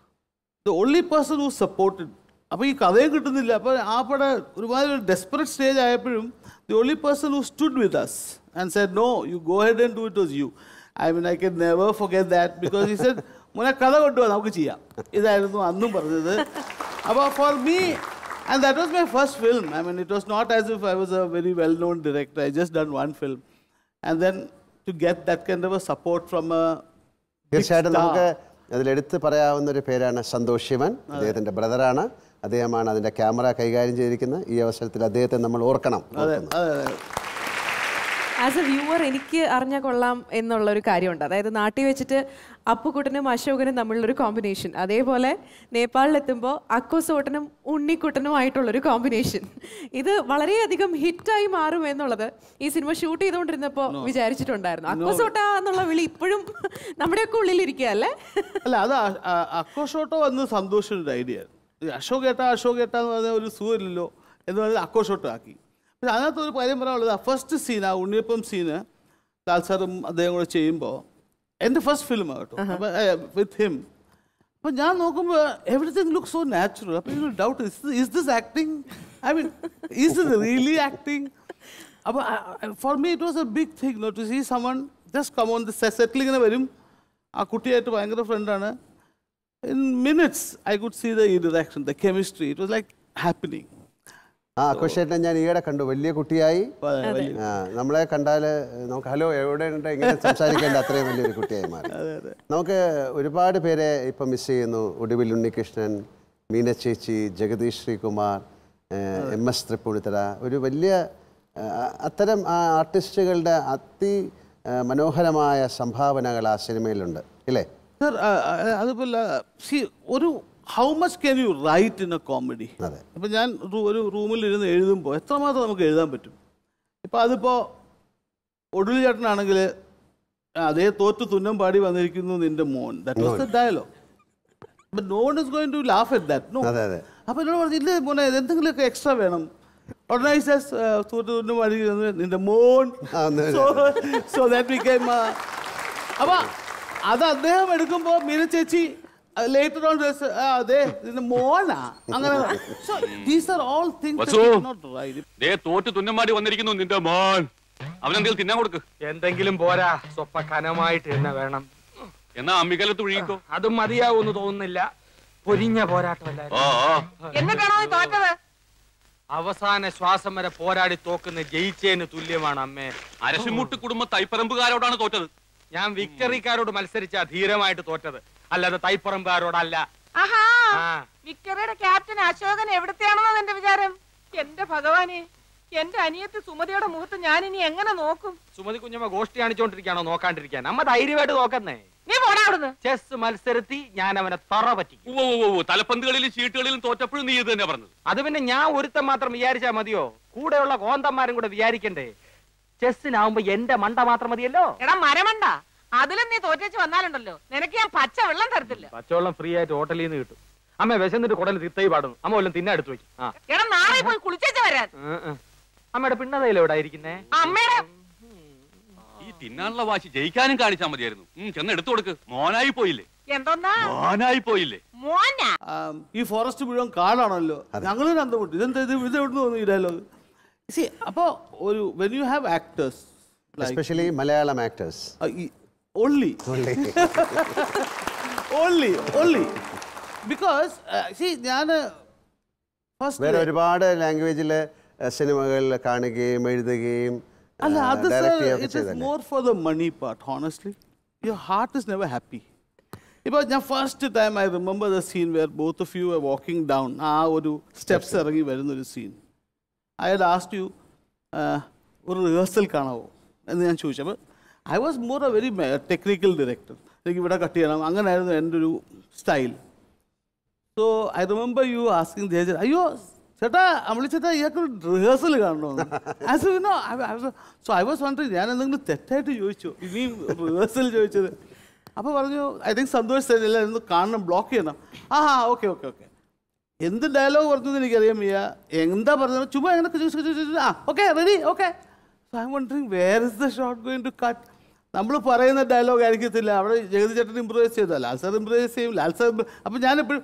the only person who supported. അപ്പോൾ ഈ കഥയും കിട്ടുന്നില്ല. അപ്പോൾ ആ പടം ഒരുമാതിരി ഒരു ഡെസ്പറേറ്റ് സ്റ്റേജ് ആയപ്പോഴും the only person who stood with us and said no you go ahead and do it was you. I mean I can never forget that because he said മുന്നേ കഥ കൊണ്ടുപോകാം നമുക്ക് ചെയ്യാം. ഇതായിരുന്നു അന്നും പറഞ്ഞത്. അപ്പോൾ for me and that was my first film. I mean it was not as if I was a very well known director. I just done one film and then to get that kind of a support from a തീർച്ചയായിട്ടും നമുക്ക് അതിലെടുത്ത് പറയാവുന്ന ഒരു പേരാണ് സന്തോഷ് ശിവൻ. അദ്ദേഹത്തിൻ്റെ ബ്രദറാണ്. അദ്ദേഹമാണ് അതിൻ്റെ camera കൈകാര്യം ചെയ്തിരിക്കുന്നത്. ഈ അവസരത്തിൽ അദ്ദേഹത്തെ നമ്മൾ ഓർക്കണം. ആസ് എ വ്യൂവർ എനിക്ക് അറിഞ്ഞാൽ കൊള്ളാം എന്നുള്ള ഒരു കാര്യമുണ്ട്. അതായത് നാട്ടിൽ വെച്ചിട്ട് അപ്പുക്കുട്ടനും അശോകനും തമ്മിലുള്ളൊരു കോമ്പിനേഷൻ, അതേപോലെ നേപ്പാളിലെത്തുമ്പോൾ അക്കോസോട്ടനും ഉണ്ണിക്കുട്ടനുമായിട്ടുള്ളൊരു കോമ്പിനേഷൻ, ഇത് വളരെയധികം ഹിറ്റായി മാറും എന്നുള്ളത് ഈ സിനിമ ഷൂട്ട് ചെയ്തുകൊണ്ടിരുന്നപ്പോൾ വിചാരിച്ചിട്ടുണ്ടായിരുന്നു. അക്കോസോട്ട എന്നുള്ള വിളി ഇപ്പോഴും നമ്മുടെയൊക്കെ ഉള്ളിലിരിക്കുക അല്ലേ? അല്ല അത് അക്കോഷോട്ടോ വന്ന് സന്തോഷത്തിൻ്റെ ഐഡിയ ആയിരുന്നു. അശോക് ഏട്ട അശോക് ഏട്ട എന്ന് പറഞ്ഞാൽ ഒരു സുഖമില്ലല്ലോ എന്ന് പറഞ്ഞാൽ അക്കോഷോട്ടോ ആക്കി. പക്ഷെ അതിനകത്ത് ഒരു കാര്യം പറയാനുള്ളത്, ആ ഫസ്റ്റ് സീൻ, ആ ഉണ്ണിയപ്പം സീന് ലാൽ സാറും അദ്ദേഹം കൂടെ ചെയ്യുമ്പോൾ എൻ്റെ ഫസ്റ്റ് ഫിലിം കേട്ടോ, അപ്പം വിത്ത് ഹിം. അപ്പം ഞാൻ നോക്കുമ്പോൾ എവറിത്തിങ് ലുക്ക് സോ നാച്ചുറൽ. അപ്പം ഒരു doubt, is this acting? I mean is this really acting? അപ്പോൾ for me it was a big thing not to see someone just come on the സെറ്റിൽ ഇങ്ങനെ വരും. ആ കുട്ടിയായിട്ട് ഭയങ്കര ഫ്രണ്ടാണ്. In minutes I could see the interaction, the chemistry. It was like happening. ആ അക്കോഷേട്ടനെ ഞാൻ ഈയിടെ കണ്ടു, വലിയ കുട്ടിയായി. നമ്മളെ കണ്ടാൽ നമുക്ക് ഹലോ എവിടെയുണ്ട് ഇങ്ങനെ സംസാരിക്കേണ്ട അത്രയും വലിയൊരു കുട്ടിയായി മാറി. നമുക്ക് ഒരുപാട് പേരെ ഇപ്പം മിസ് ചെയ്യുന്നു. ഒടുവിൽ ഉണ്ണികൃഷ്ണൻ, മീന ചേച്ചി, ജഗദീഷ് ശ്രീകുമാർ, എം എസ് തൃപ്പൂണിത്തറ, ഒരു വലിയ അത്തരം ആ ആർട്ടിസ്റ്റുകളുടെ അതി മനോഹരമായ സംഭാവനകൾ ആ സിനിമയിലുണ്ട് ഇല്ലേ സർ? അതുപോലെ ഒരു how much can you write in a comedy? ഇപ്പം ഞാൻ ഒരു റൂമിലിരുന്ന് എഴുതുമ്പോൾ എത്രമാത്രം നമുക്ക് എഴുതാൻ പറ്റും. ഇപ്പം അതിപ്പോൾ ഒടുവിൽ ചേട്ടനാണെങ്കിൽ അതേ തോറ്റ് തുന്നം പാടി വന്നിരിക്കുന്നു നിന്റെ മോൻ, that was the dialogue. But no one is going to laugh at that. No. അപ്പോൾ എന്നോട് പറഞ്ഞു ഇല്ലേ മോനെ എന്തെങ്കിലുമൊക്കെ എക്സ്ട്രാ വേണം. ഓർഗനൈസേഴ്സ് തോറ്റ് തുന്നം പാടി നിന്റെ മോൻ. So that became. അപ്പോൾ അത് അദ്ദേഹം എടുക്കുമ്പോൾ മീന ചേച്ചി later on അതെ നിന്റെ മോനാ അങ്ങനെ. So these are all things that are not right. ദേ തോറ്റ് തുന്നമാടി വന്നിരിക്കുന്നു നിന്റെ മോൻ. അവനെന്തെങ്കിലും തിന്നാൻ കൊടുക്ക്. എന്തെങ്കിലും പോരാ, സ്വപ്പ കനമായിട്ട് തന്നെ വേണം. എന്നാ അമ്മിക്കലത്ത് ഒഴുകിക്കോ. അതും മതിയാവൂന്ന് തോന്നുന്നില്ല. പൊരിഞ്ഞ പോരാട്ടമല്ലായിരുന്നു. എന്നിട്ടാണോ തോറ്റത്? അവസാന ശ്വാസം വരെ പോരാടി തോക്കുന്ന ജയിച്ചേന് തുല്യമാണ് അമ്മേ. അരശിമുട്ട് കുടുംബ തൈപ്പറമ്പുകാരോടാണ് തോറ്റത്. ഞാൻ വിക്ടറിക്കാരോട് മത്സരിച്ചാ ധീരമായിട്ട് തോറ്റത്, അല്ലാതെ തൈപ്പറമ്പുകാരോടല്ല. ആഹാ, വിക്ടറിയുടെ ക്യാപ്റ്റൻ അശോകൻ എവിടത്തെയാണെന്നോ എന്റെ വിചാരം. എന്റെ ഭഗവാനെ, എന്റെ അനിയത്തി സുമതിയുടെ മുഖത്ത് ഞാൻ ഇനി എങ്ങനെ നോക്കും? സുമതി കുഞ്ഞമ്മ ഗോഷ്ടി കാണിച്ചോണ്ടിരിക്കാണോ നോക്കാണ്ടിരിക്കാൻ? അമ്മ ധൈര്യമായിട്ട് നോക്കുന്നേ. നീ പോടാ അവിടുന്ന്. ചെസ് മത്സരത്തി ഞാൻ അവനെ തറ പറ്റി. തലപ്പന്തുകളിലും ചീട്ടുകളിലും തോറ്റപ്പോഴും നീ ഇത് തന്നെ പറഞ്ഞത്. അത് പിന്നെ ഞാൻ ഒരുത്തം മാത്രം വിചാരിച്ചാ മതിയോ? കൂടെയുള്ള കോന്തന്മാരും കൂടെ വിചാരിക്കണ്ടേ? ചെസ്സിനാവുമ്പോ എന്റെ മണ്ട മാത്രം മതിയല്ലോ. എടാ മരമണ്ട, അതിലും നീ തോറ്റേച്ച് വന്നാലുണ്ടല്ലോ നിനക്ക് ഞാൻ പച്ച വെള്ളം തരത്തില്ല. പച്ചവെള്ളം ഫ്രീ ആയിട്ട് ഹോട്ടലിൽ നിന്ന് കിട്ടും. അമ്മ വിശന്നിട്ട് കുടൽ തിത്തൈ പാടുന്നു. അമ്മ വല്ലതും തിന്നെ എടുത്തു വെക്കും. എടാ നാളെ പോയി കുളിച്ചേച്ച് വരാൻ. അമ്മയുടെ പിണ്ണതയില എവിടെ ഇരിക്കുന്നേ? അമ്മയുടെ ഈ തിന്നാനുള്ള വാശി ജയിക്കാനും കാണിച്ചാൽ മതിയായിരുന്നു. ചെന്ന് എടുത്തു കൊടുക്ക്. മോനായി പോയില്ലേ? എന്തോന്നാ മോനായി പോയില്ലേ? മോനാ. ഈ ഫോറസ്റ്റ് മുഴുവൻ കാടാണല്ലോ. ഞങ്ങളും അന്തമുട്ട് ഇതെന്താ ഇത് ഇത് എവിടെ തോന്നി ഈ ഡയലോഗ്? അപ്പോൾ ഒരു when you have actors especially Malayalam actors only only only because uh, see ഞാൻ ഫസ്റ്റ് വേറെ ഒരുപാട് ലാംഗ്വേജിൽ സിനിമകൾ കാണുകയും എഴുതുകയും അല്ല അത് it is more for the money part. Honestly your heart is never happy. ഇപ്പോൾ ഞാൻ first time I remember the scene where both of you are walking down. ആ ഒരു സ്റ്റെപ്സ് ഇറങ്ങി വരുന്നൊരു സീൻ. ഐ ഹാഡ് ആസ്ക്ഡ് യു ഒരു rehearsal കാണാവോ എന്ന് ഞാൻ ചോദിച്ചു. അപ്പോൾ I was more a very technical director. എനിക്ക് ഇവിടെ കട്ട് ചെയ്യണം, അങ്ങനെയായിരുന്നു എൻ്റെ ഒരു style. So I remember you asking ദേജർ, അയ്യോ ചേട്ടാ അമ്മളി ചേട്ടാ ഇയാൾക്ക് റിഹേഴ്സൽ കാണണമെന്ന്. സോ ഐ വാസ് വണ്ടറിങ് ഞാൻ എന്തെങ്കിലും തെറ്റായിട്ട് ചോദിച്ചു, ഇനിയും റിഹേഴ്സൽ ചോദിച്ചത്. അപ്പോൾ പറഞ്ഞു ഐ തിങ്ക് സന്തോഷ് തരില്ല എന്ന് കാണണം, ബ്ലോക്ക് ചെയ്യണം. ആ ഹാ ഓക്കെ ഓക്കെ ഓക്കെ എന്ത് ഡയലോഗ് പറഞ്ഞതെന്ന് എനിക്കറിയാൻ വയ്യ, എന്താ പറഞ്ഞത് ചുമ്മാ എങ്ങനെ ചോദിച്ചു. ആ okay ready okay. So I am wondering where is the shot going to cut. നമ്മൾ പറയുന്ന ഡയലോഗ് ആയിരിക്കത്തില്ല, അവിടെ ജഗതി ചേട്ടൻ ഇംപ്രൂവൈസ് ചെയ്താൽ ലാൽ സാർ ഇംപ്രൂവൈസ് ചെയ്യും, ലാൽ സാർ. അപ്പം ഞാനെപ്പോഴും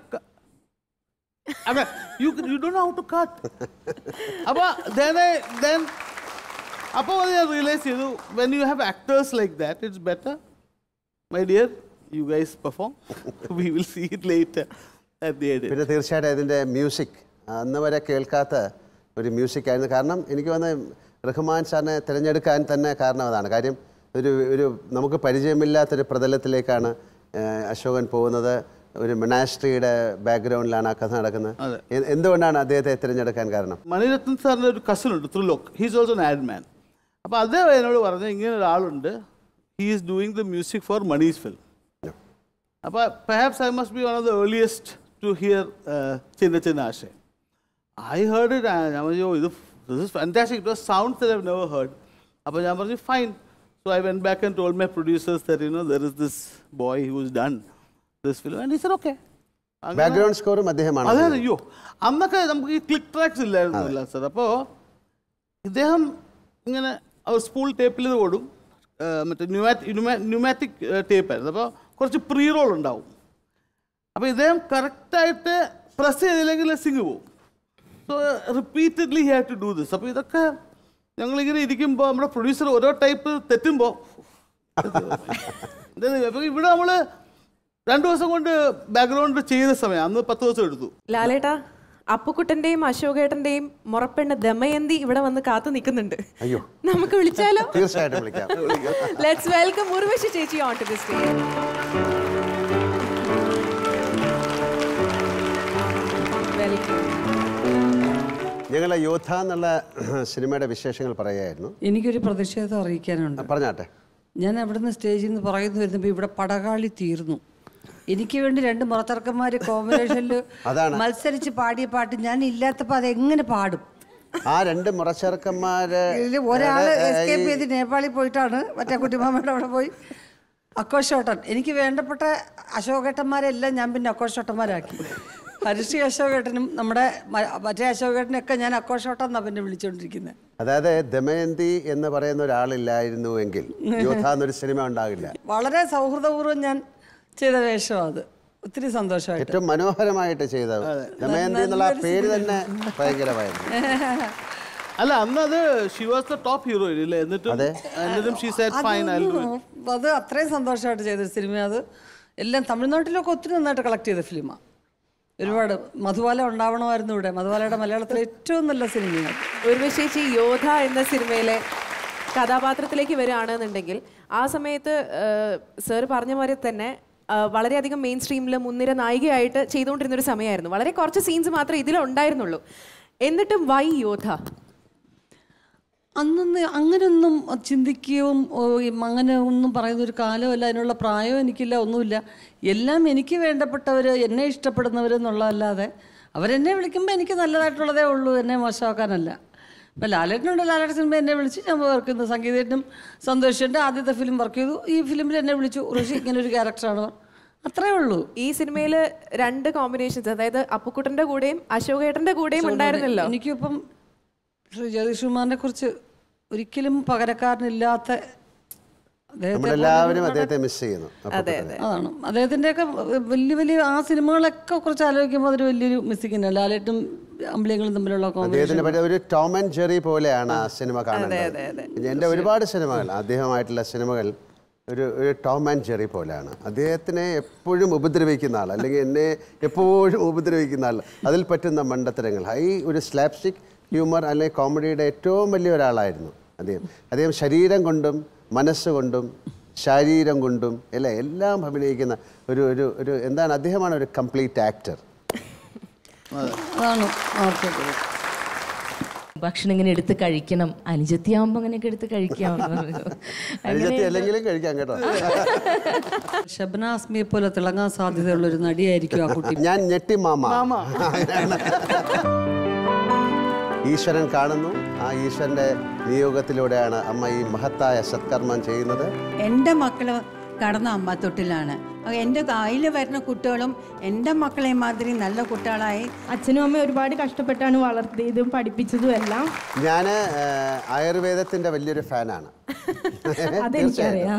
you you don't know how to cut. അപ്പോൾ ദെൻ അപ്പോൾ ഞാൻ റിയലൈസ് ചെയ്തു when you have actors like that it's better my dear you guys perform, we will see it later at the end. പിന്നെ തീർച്ചയായിട്ടും ഇതിൻ്റെ music അന്ന് വരെ കേൾക്കാത്ത ഒരു മ്യൂസിക് ആയിരുന്നു. കാരണം എനിക്ക് വന്ന് റഹ്മാൻ സാറിനെ തിരഞ്ഞെടുക്കാൻ തന്നെ കാരണം അതാണ്. കാര്യം ഒരു ഒരു നമുക്ക് പരിചയമില്ലാത്തൊരു പ്രതലത്തിലേക്കാണ് അശോകൻ പോകുന്നത്. ഒരു മൊനാസ്ട്രിയുടെ ബാക്ക്ഗ്രൗണ്ടിലാണ് ആ കഥ നടക്കുന്നത്. എന്തുകൊണ്ടാണ് അദ്ദേഹത്തെ തിരഞ്ഞെടുക്കാൻ കാരണം? മണിരത്നം സാറിൻ്റെ ഒരു കസിനുണ്ട് Trilok, he's also an ad man. അപ്പോൾ അദ്ദേഹം എന്നോട് പറഞ്ഞു ഇങ്ങനെ ഒരാളുണ്ട്, he is doing the music for Mani's film. അപ്പോൾ perhaps I must be one of the earliest to hear ചിന്ന ചിന്ന ആശയം. I heard it. ഞാൻ പറഞ്ഞു ഇത് this is fantastic, it was sounds that I have never heard. അപ്പോൾ ഞാൻ പറഞ്ഞു fine. So I went back and told my producers that you know there is this boy who's done this film and he said okay. Background score അദ്ദേഹമാണ്. അതെ അയ്യോ അന്നൊക്കെ നമുക്ക് ഈ click tracks ഇല്ലായിരുന്നില്ല sir. അപ്പോൾ ഇദ്ദേഹം ഇങ്ങനെ അവർ സ്പൂൾ ടേപ്പിൽ ഇത് ഓടും, മറ്റേ ന്യൂമാറ്റിക് ടേപ്പായിരുന്നു. അപ്പോൾ കുറച്ച് പ്രീ റോൾ ഉണ്ടാവും. അപ്പോൾ ഇദ്ദേഹം കറക്റ്റായിട്ട് പ്രസ് ചെയ്തില്ലെങ്കിൽ സിംഗ് പോവും. So repeatedly he had to do this. അപ്പോൾ ഇതൊക്കെ ഞങ്ങളിങ്ങനെ ഇരിക്കുമ്പോൾ നമ്മുടെ പ്രൊഡ്യൂസർ ഓരോ ടൈപ്പ് തെറ്റുമ്പോൾ ഇവിടെ നമ്മൾ രണ്ടു ദിവസം കൊണ്ട് ബാക്ക്ഗ്രൗണ്ട് ചെയ്ത സമയം അന്ന് പത്ത് ദിവസം എടുത്തു. ലാലേട്ടാ അപ്പുക്കുട്ടന്റെയും അശോകേട്ടന്റെയും മുറപ്പെണ്ണ ദമയന്തി ഇവിടെ വന്ന് കാത്തു നിൽക്കുന്നുണ്ട്. അയ്യോ, നമുക്ക് വിളിച്ചാലോ? തീർച്ചയായിട്ടും വിളിക്കാം. ലെറ്റ്സ് വെൽക്കം ഉർവശി ചേച്ചി on to the stage. Welcome. ഞങ്ങളെ യോദ്ധ എന്നുള്ള സിനിമയുടെ വിശേഷങ്ങൾ പറയായിരുന്നു. എനിക്കൊരു പ്രതിഷേധം അറിയിക്കാനുണ്ട്. പറഞ്ഞാട്ടെ. ഞാൻ അവിടുന്ന് സ്റ്റേജിൽ നിന്ന് പറയുന്നു വരുന്നപ്പോൾ ഇവിടെ പടകാളി തീർന്നു. എനിക്ക് വേണ്ടി രണ്ട് മുറത്തർക്കന്മാര് കോമ്പിനേഷനിൽ മത്സരിച്ച് പാടിയ പാട്ട് ഞാൻ ഇല്ലാത്തപ്പോൾ അതെങ്ങനെ പാടും? ആ രണ്ട് മുറച്ചെറുക്കന്മാര് ഒരാള് എസ്കേപ്പ് ചെയ്ത് നേപ്പാളിൽ പോയിട്ടാണ്, മറ്റേ കുട്ടിമാമയുടെ അവിടെ പോയി അക്കോഷോട്ടൻ. എനിക്ക് വേണ്ടപ്പെട്ട അശോകേട്ടന്മാരെല്ലാം ഞാൻ പിന്നെ അക്കോഷോട്ടന്മാരാക്കി. ഹരിശ്രീ അശോകേട്ടനും നമ്മുടെ മറ്റേ അശോകേട്ടനൊക്കെ ഞാൻ അക്കോഷോട്ടൻ എന്നാ പിന്നെ വിളിച്ചോണ്ടിരിക്കുന്നത്. അതായത് ദമയന്തി എന്ന് പറയുന്ന ഒരാളില്ലായിരുന്നുവെങ്കിൽ യോദ്ധ എന്നൊരു സിനിമ ഉണ്ടാകില്ല. വളരെ സൗഹൃദപൂർവ്വം ഞാൻ ചെയ്ത വേഷം, അത് ഒത്തിരി സന്തോഷമായിട്ട് ഏറ്റവും മനോഹരമായിട്ട് ചെയ്ത ദമയന്തി എന്നുള്ള പേര് തന്നെ ഭയങ്കരമായിരുന്നു. അല്ല, അന്ന് അത് she was the top heroine അല്ലേ? എന്നിട്ടും എന്നിട്ടും ഷീ സെഡ് ഫൈൻ. അത് അത്രയും സന്തോഷമായിട്ട് ചെയ്തൊരു സിനിമ. അത് എല്ലാം തമിഴ്നാട്ടിലൊക്കെ ഒത്തിരി നന്നായിട്ട് കളക്ട് ചെയ്ത ഫിലിമാണ്. ഒരുപാട് മധുവാല ഉണ്ടാവണമായിരുന്നു ഇവിടെ. മധുവാലയുടെ മലയാളത്തിലെ ഏറ്റവും നല്ല സിനിമയാണ്. ഉർവശി യോദ്ധ എന്ന സിനിമയിലെ കഥാപാത്രത്തിലേക്ക് വരികയാണെന്നുണ്ടെങ്കിൽ ആ സമയത്ത് സർ പറഞ്ഞ പോലെ തന്നെ വളരെയധികം മെയിൻ സ്ട്രീമിൽ മുൻനിര നായികയായിട്ട് ചെയ്തുകൊണ്ടിരുന്ന ഒരു സമയമായിരുന്നു. വളരെ കുറച്ച് സീൻസ് മാത്രമേ ഇതിലുണ്ടായിരുന്നുള്ളൂ. എന്നിട്ടും വൈ യോദ്ധ? അന്നൊന്ന് അങ്ങനെയൊന്നും ചിന്തിക്കുകയും അങ്ങനെ ഒന്നും പറയുന്ന ഒരു കാലമല്ല, അതിനുള്ള പ്രായം എനിക്കില്ല, ഒന്നുമില്ല. എല്ലാം എനിക്ക് വേണ്ടപ്പെട്ടവർ, എന്നെ ഇഷ്ടപ്പെടുന്നവരെന്നുള്ളതല്ലാതെ അവരെന്നെ വിളിക്കുമ്പോൾ എനിക്ക് നല്ലതായിട്ടുള്ളതേ ഉള്ളൂ, എന്നെ മോശമാക്കാനല്ല. ഇപ്പം ലാലേട്ടനുണ്ട്, ലാലേട്ടൻ സിനിമ എന്നെ വിളിച്ച് ഞാൻ വർക്ക് ചെയ്യുന്നു. സംഗീതത്തിനും സന്തോഷിൻ്റെ ആദ്യത്തെ ഫിലിം വർക്ക് ചെയ്തു. ഈ ഫിലിമിൽ എന്നെ വിളിച്ചു, ഋഷി ഇങ്ങനെ ഒരു ക്യാരക്ടറാണ്, അത്രേ ഉള്ളൂ. ഈ സിനിമയിൽ രണ്ട് കോമ്പിനേഷൻസ്, അതായത് അപ്പുക്കുട്ടൻ്റെ കൂടെയും അശോകേട്ടൻ്റെ കൂടെയും ഉണ്ടായിരുന്നല്ലോ. എനിക്കിപ്പം ശ്രീ ജഗദീഷ് കുറിച്ച് ഒരിക്കലും പകരക്കാരനില്ലാത്ത എല്ലാവരും അദ്ദേഹത്തെ മിസ് ചെയ്യുന്നു. അതാണ് അദ്ദേഹത്തിൻ്റെയൊക്കെ വലിയ വലിയ ആ സിനിമകളൊക്കെ കുറിച്ച് ആലോചിക്കുമ്പോൾ അതൊരു വലിയൊരു മിസ്സിങ്. ലാലേട്ടും അമ്പിളിയങ്ങളും തമ്മിലുള്ള കോമ്പിനേഷൻ ഒരു ടോം ആൻഡ് ജെറി പോലെയാണ് ആ സിനിമ കാണുന്നത്. എൻ്റെ ഒരുപാട് സിനിമകൾ, അദ്ദേഹമായിട്ടുള്ള സിനിമകൾ ഒരു ഒരു ടോം ആൻഡ് ജെറി പോലെയാണ്. അദ്ദേഹത്തിനെ എപ്പോഴും ഉപദ്രവിക്കുന്ന ആൾ, അല്ലെങ്കിൽ എന്നെ എപ്പോഴും ഉപദ്രവിക്കുന്ന ആൾ, അതിൽ പറ്റുന്ന മണ്ടത്തരങ്ങൾ, ഹൈ ഒരു സ്ലാപ്സ്റ്റിക് ഹ്യൂമർ അല്ലെങ്കിൽ കോമഡിയുടെ ഏറ്റവും വലിയ ഒരാളായിരുന്നു അദ്ദേഹം. അദ്ദേഹം ശരീരം കൊണ്ടും മനസ്സുകൊണ്ടും ശരീരം കൊണ്ടും അല്ല എല്ലാം അഭിനയിക്കുന്ന ഒരു ഒരു ഒരു എന്താണ്, അദ്ദേഹമാണ് ഒരു കംപ്ലീറ്റ് ആക്ടർ. ഭക്ഷണം ഇങ്ങനെ എടുത്ത് കഴിക്കണം, അനുജത്തിയാവുമ്പോൾ അങ്ങനെയൊക്കെ എടുത്ത് കഴിക്കാം. അല്ലെങ്കിലും കഴിക്കാം കേട്ടോ. ഷബ്നാസ്മിയെ പോലെ തിളങ്ങാൻ സാധ്യതയുള്ള ഒരു നടിയായിരിക്കും ആ കുട്ടി. ഞാൻ ഞെട്ടി മാമ. ഈശ്വരൻ കാണുന്നു, ആ ഈശ്വരന്റെ നിയോഗത്തിലൂടെയാണ് അമ്മ ഈ മഹത്തായ സത്കർമ്മം ചെയ്യുന്നത്. എൻ്റെ മക്കള് കടന്ന അമ്മത്തൊട്ടിലാണ്. എൻ്റെ കയ്യിൽ വരുന്ന കുട്ടികളും എൻ്റെ മക്കളെ മാതിരി നല്ല കുട്ടികളായി. അച്ഛനും അമ്മയും ഒരുപാട് കഷ്ടപ്പെട്ടാണ് വളർത്തിയതും പഠിപ്പിച്ചതും എല്ലാം. ഞാൻ ആയുർവേദത്തിന്റെ വലിയൊരു ഫാനാണ്. അതെനിക്കറിയാം.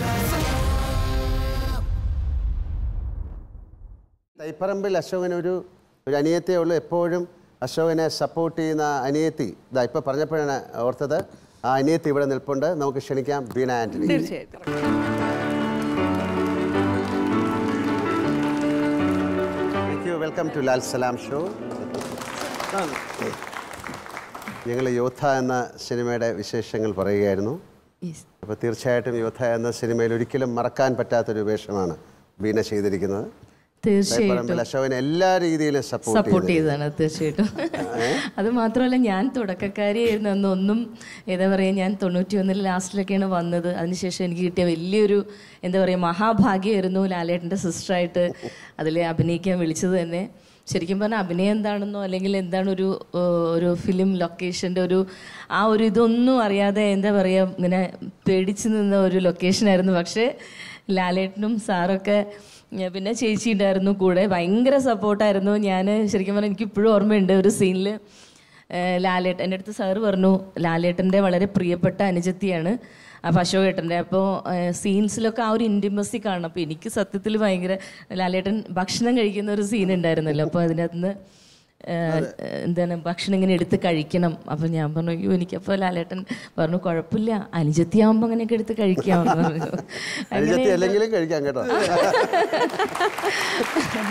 തൈപ്പറമ്പിൽ അശോകന് ഒരു ഒരു അനിയത്തിയേ ഉള്ളൂ. എപ്പോഴും അശോകനെ സപ്പോർട്ട് ചെയ്യുന്ന അനിയത്തി, ഇതാ ഇപ്പം പറഞ്ഞപ്പോഴാണ് ഓർത്തത്, ആ അനിയത്തി ഇവിടെ നിൽപ്പുണ്ട്. നമുക്ക് ക്ഷണിക്കാം Beena Antony. Welcome to Lal Salam show. ഞങ്ങൾ യോദ്ധ എന്ന സിനിമയുടെ വിശേഷങ്ങൾ പറയുകയായിരുന്നു. അപ്പോൾ തീർച്ചയായിട്ടും യോദ്ധ എന്ന സിനിമയിൽ ഒരിക്കലും മറക്കാൻ പറ്റാത്തൊരു വേഷമാണ് ബീന ചെയ്തിരിക്കുന്നത്. തീർച്ചയായിട്ടും അശോകനെ എല്ലാ രീതിയിലും സപ്പോർട്ട് ചെയ്തതാണ്. തീർച്ചയായിട്ടും. അത് മാത്രമല്ല, ഞാൻ തുടക്കക്കാരിയായിരുന്നു അന്ന്. ഒന്നും എന്താ പറയുക, ഞാൻ തൊണ്ണൂറ്റി ഒന്നിൽ ലാസ്റ്റിലൊക്കെയാണ് വന്നത്. അതിനുശേഷം എനിക്ക് കിട്ടിയ വലിയൊരു എന്താ പറയുക മഹാഭാഗ്യമായിരുന്നു ലാലേട്ടൻ്റെ സിസ്റ്ററായിട്ട് അതിൽ അഭിനയിക്കാൻ വിളിച്ചത് തന്നെ. ശരിക്കും പറഞ്ഞാൽ അഭിനയം എന്താണെന്നോ അല്ലെങ്കിൽ എന്താണ് ഒരു ഒരു ഫിലിം ലൊക്കേഷൻ്റെ ഒരു ആ ഒരു ഇതൊന്നും അറിയാതെ എന്താ പറയുക ഇങ്ങനെ പേടിച്ച് നിന്ന ഒരു ലൊക്കേഷനായിരുന്നു. പക്ഷേ ലാലേട്ടനും സാറൊക്കെ പിന്നെ ചേച്ചി ഉണ്ടായിരുന്നു കൂടെ, ഭയങ്കര സപ്പോർട്ടായിരുന്നു. ഞാൻ ശരിക്കും പറഞ്ഞാൽ എനിക്കിപ്പോഴും ഓർമ്മയുണ്ട് ഒരു സീനിൽ ലാലേട്ടൻ എൻ്റെ അടുത്ത് സാറ് പറഞ്ഞു, ലാലേട്ടൻ്റെ വളരെ പ്രിയപ്പെട്ട അനുജത്തിയാണ് അപ്പോൾ അശോകേട്ടൻ്റെ. അപ്പോൾ സീൻസിലൊക്കെ ആ ഒരു ഇൻറ്റിമസി കാണണം. അപ്പോൾ എനിക്ക് സത്യത്തിൽ ഭയങ്കര ലാലേട്ടൻ ഭക്ഷണം കഴിക്കുന്ന ഒരു സീൻ ഉണ്ടായിരുന്നല്ലോ. അപ്പോൾ അതിനകത്ത് നിന്ന് എന്താണ് ഭക്ഷണം ഇങ്ങനെ എടുത്ത് കഴിക്കണം. അപ്പം ഞാൻ പറഞ്ഞു അയ്യോ എനിക്കപ്പോൾ ലാലേട്ടൻ പറഞ്ഞു കുഴപ്പമില്ല, അനുജത്തിയാവുമ്പോൾ അങ്ങനെയൊക്കെ എടുത്ത് കഴിക്കാമെന്ന് പറഞ്ഞു.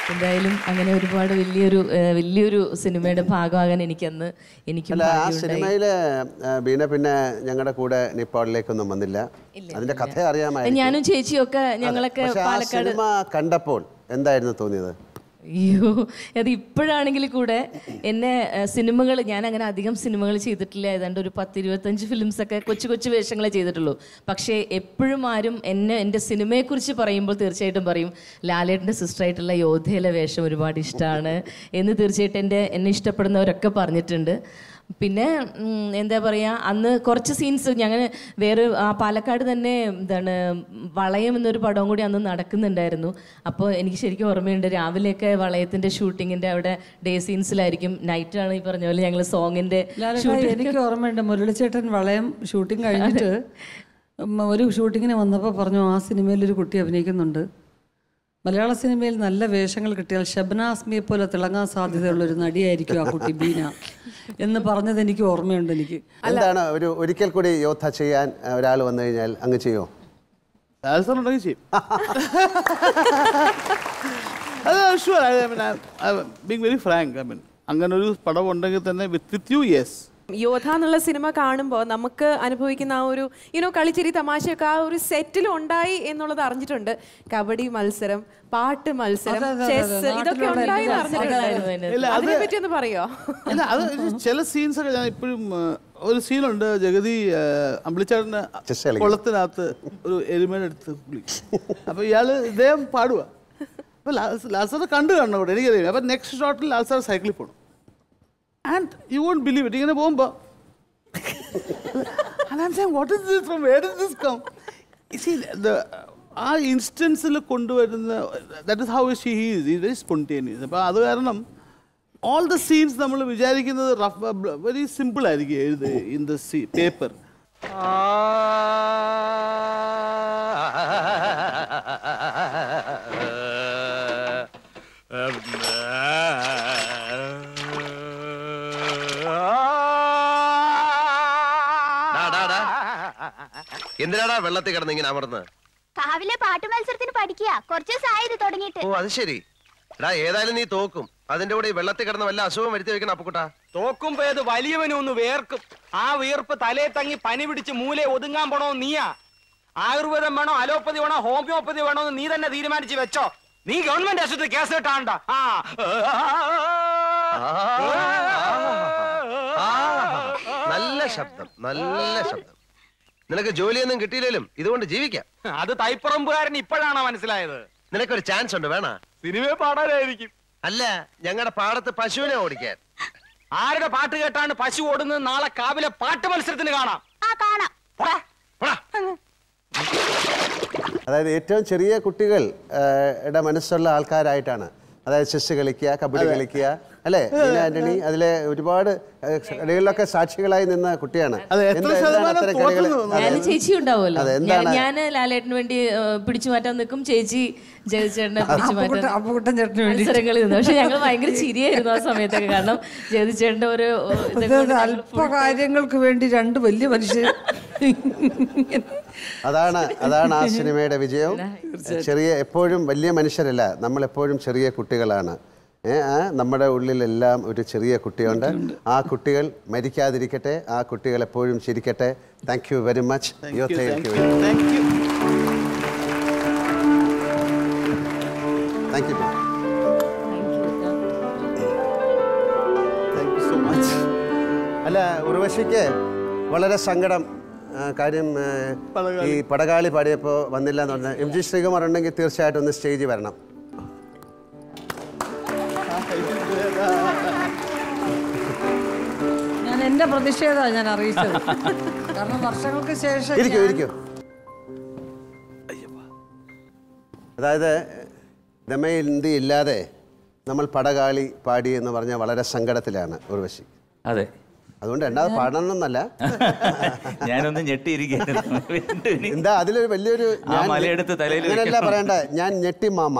എന്തായാലും അങ്ങനെ ഒരുപാട് വലിയൊരു വലിയൊരു സിനിമയുടെ ഭാഗമാകാൻ എനിക്കന്ന് എനിക്ക് സിനിമയില് ബീന പിന്നെ ഞങ്ങളുടെ കൂടെ നേപ്പാളിലേക്കൊന്നും വന്നില്ല. അതിന്റെ കഥ അറിയാമായിരുന്നു. ഞാനും ചേച്ചിയൊക്കെ ഞങ്ങളൊക്കെ പാലക്കാട് സിനിമ കണ്ടപ്പോൾ എന്തായിരുന്നു തോന്നിയത്? അയ്യോ, അത് ഇപ്പോഴാണെങ്കിൽ കൂടെ എന്നെ സിനിമകൾ, ഞാൻ അങ്ങനെ അധികം സിനിമകൾ ചെയ്തിട്ടില്ല. ഏതാണ്ട് ഒരു പത്ത് ഇരുപത്തഞ്ച് ഫിലിംസൊക്കെ കൊച്ചു കൊച്ചു വേഷങ്ങളെ ചെയ്തിട്ടുള്ളൂ. പക്ഷേ എപ്പോഴും ആരും എന്നെ എൻ്റെ സിനിമയെക്കുറിച്ച് പറയുമ്പോൾ തീർച്ചയായിട്ടും പറയും ലാലേട്ടൻ്റെ സിസ്റ്ററായിട്ടുള്ള യോദ്ധയിലെ വേഷം ഒരുപാട് ഇഷ്ടമാണ് എന്ന് തീർച്ചയായിട്ടും എൻ്റെ എന്നെ ഇഷ്ടപ്പെടുന്നവരൊക്കെ പറഞ്ഞിട്ടുണ്ട്. പിന്നെ എന്താ പറയുക, അന്ന് കുറച്ച് സീൻസ് ഞങ്ങൾ വേറെ ആ പാലക്കാട് തന്നെ എന്താണ് വളയം എന്നൊരു പടവും കൂടി അന്ന് നടക്കുന്നുണ്ടായിരുന്നു. അപ്പോൾ എനിക്ക് ശരിക്കും ഓർമ്മയുണ്ട്, രാവിലെയൊക്കെ വളയത്തിൻ്റെ ഷൂട്ടിങ്ങിൻ്റെ അവിടെ ഡേ സീൻസിലായിരിക്കും, നൈറ്റാണ് ഈ പറഞ്ഞ പോലെ ഞങ്ങൾ സോങ്ങിൻ്റെ. എനിക്ക് ഓർമ്മയുണ്ട്, മുരളിച്ചേട്ടൻ വളയം ഷൂട്ടിങ് കഴിഞ്ഞിട്ട് ഒരു ഷൂട്ടിങ്ങിന് വന്നപ്പോൾ പറഞ്ഞു ആ സിനിമയിലൊരു കുട്ടി അഭിനയിക്കുന്നുണ്ട്, മലയാള സിനിമയിൽ നല്ല വേഷങ്ങൾ കിട്ടിയാൽ ഷബ്നാസ്മിയെ പോലെ തിളങ്ങാൻ സാധ്യതയുള്ളൊരു നടിയായിരിക്കും ആ കുട്ടി ബീന എന്ന് പറഞ്ഞത് എനിക്ക് ഓർമ്മയുണ്ട്. എനിക്ക് എന്താണ് ഒരു ഒരിക്കൽ കൂടി യോദ്ധ ചെയ്യാൻ ഒരാൾ വന്നു കഴിഞ്ഞാൽ അങ്ങ് ചെയ്യോ? ചെയ്യും. അങ്ങനെ ഒരു പടം ഉണ്ടെങ്കിൽ തന്നെ വിത്ത് യു യെസ്. യോദ്ധ എന്നുള്ള സിനിമ കാണുമ്പോൾ നമുക്ക് അനുഭവിക്കുന്ന ആ ഒരു യുനോ കളിച്ചിരി തമാശയൊക്കെ ആ ഒരു സെറ്റിൽ ഉണ്ടായി എന്നുള്ളത് അറിഞ്ഞിട്ടുണ്ട്. കബഡി മത്സരം, പാട്ട് മത്സരം, ചെസ്, ഇതൊക്കെ ഉണ്ടായി അറിഞ്ഞിട്ടുണ്ടായിരുന്നു. അതിനെ പറ്റി ഒന്ന് പറയോ? അല്ല, അത് ചില സീൻസ് ഒക്കെ ഞാൻ ഇപ്പോഴും, ഒരു സീനുണ്ട്, ജഗതി അമ്പിളിച്ചാടിന് കുളത്തിനകത്ത് ഒരു എലിമേനെടുത്ത് കുളിക്കും. അപ്പൊ ഇയാള് ഇദ്ദേഹം പാടുക. അപ്പൊ ലാൽസാർ കണ്ടു കാണണം ഇവിടെ, എനിക്കറിയാം. അപ്പൊ നെക്സ്റ്റ് ഷോട്ടിൽ ലാൽസാർ സൈക്കിളിൽ പോകണം. And you won't believe it. You're going to bomb. And I'm saying, what is this from? Where did this come? You see, the our instance that is how she is. He's very spontaneous. All the scenes നമ്മൾ വിചാരിക്കുന്നത് rough, very simple ആയിരിക്കും in the paper. എന്തിനാടാ വെള്ളത്തിൽ കിടന്ന് ഇങ്ങനെ അമർന്ന്? കാവിലെ പാട്ട് മത്സരത്തിന് പഠിക്കുക, കുറച്ച് ദിവസമായി ഇത് തുടങ്ങിയിട്ട്. ഓ അത് ശരി. എടാ ഏതായാലും നീ തോക്കും. അതിന്റെ കൂടെ വെള്ളത്തിൽ കിടന്ന് വല്ല അസുഖം വരുത്തി വെക്കണം അപ്പുക്കുട്ടാ. തോക്കുമ്പോ ഏത് വലിയവനും ഒന്ന് വേർക്കും. ആ വീർപ്പ് തലേ തങ്ങി പനി പിടിച്ച് മൂലെ ഒതുങ്ങാൻ പോണോ നീയാ? ആയുർവേദം വേണോ, അലോപ്പതി വേണോ, ഹോമിയോപ്പതി വേണോ എന്ന് നീ തന്നെ തീരുമാനിച്ച് വെച്ചോ. നീ ഗവൺമെന്റ് ആശുപത്രി കേസ് കിട്ടാണ്ട. ആ നല്ല ശബ്ദം, നല്ല ശബ്ദം. നിനക്ക് ജോലിയൊന്നും കിട്ടിയില്ലേലും ഇതുകൊണ്ട് ജീവിക്കാം. അത് തൈപ്പറമ്പുകാരൻ ഇപ്പോഴാണോ മനസ്സിലായത്? നിനക്കൊരു ചാൻസ് ഉണ്ട്, വേണ? സിനിമയെ പാടാനായിരിക്കും. അല്ല, ഞങ്ങളുടെ പാടത്ത് പശുവിനെ ഓടിക്കാൻ. ആരുടെ പാട്ട് കേട്ടാണ് പശു ഓടുന്നത്? നാളെ കാവിലെ പാട്ട് മത്സരത്തിന് കാണാം. അതായത് ഏറ്റവും ചെറിയ കുട്ടികളുടെ മനസ്സുള്ള ആൾക്കാരായിട്ടാണ്. അതായത് ചെസ് കളിക്കുക, കബഡി കളിക്കുക, അല്ലേ ബീന ആന്റണി? അതിലെ ഒരുപാട് കളികളിലൊക്കെ സാക്ഷികളായി നിന്ന കുട്ടിയാണ്. ചേച്ചി ഉണ്ടാവുമല്ലോ, ഞാൻ ലാലേട്ടന് വേണ്ടി പിടിച്ചു മാറ്റാൻ നിൽക്കും, ചേച്ചി ജയതിച്ചേട്ടനെ പിടിച്ചു മാറ്റാൻ മത്സരങ്ങളിൽ നിന്നു. പക്ഷെ ഞങ്ങൾ ഭയങ്കര ചിരിയായിരുന്നു ആ സമയത്തൊക്കെ. കാരണം ജയതിച്ചേട്ടന്റെ ഒരു അല്പ കാര്യങ്ങൾക്ക് വേണ്ടി രണ്ട് വലിയ മനുഷ്യർ. അതാണ് അതാണ് ആ സിനിമയുടെ വിജയം. ചെറിയ എപ്പോഴും വലിയ മനുഷ്യരല്ല, നമ്മളെപ്പോഴും ചെറിയ കുട്ടികളാണ്. നമ്മുടെ ഉള്ളിലെല്ലാം ഒരു ചെറിയ കുട്ടിയുണ്ട്. ആ കുട്ടികൾ മരിക്കാതിരിക്കട്ടെ, ആ കുട്ടികൾ എപ്പോഴും ചിരിക്കട്ടെ. Thank you very much. Thank you thank you thank you so much. അല്ല, ഉർവശിക്ക് വളരെ സങ്കടം. കാര്യം ഈ പടകാളി പാടിയപ്പോൾ വന്നില്ല എന്ന് പറഞ്ഞാൽ എം ജി ശ്രീകുമാർ ഉണ്ടെങ്കിൽ തീർച്ചയായിട്ടും ഒന്ന് സ്റ്റേജിൽ വരണം. ഞാൻ എന്റെ പ്രതിഷേധമാണ് ഞാൻ അറിയിച്ചത്. കാരണം വർഷങ്ങൾക്ക് ശേഷം ഇരിക്കൂ ഇരിക്കൂ അതായത് ദമയന്തി ഇല്ലാതെ നമ്മൾ പടകാളി പാടി എന്ന് പറഞ്ഞാൽ വളരെ സങ്കടത്തിലാണ് ഉർവശി. അതെ, അതുകൊണ്ട് രണ്ടാമത് പാടണമെന്നല്ല, ഞാനൊന്ന് ഞെട്ടിയിരിക്കുന്നു. എന്താ അതിലൊരു വലിയൊരു അങ്ങനെയല്ല പറയണ്ട, ഞാൻ ഞെട്ടി മാമ.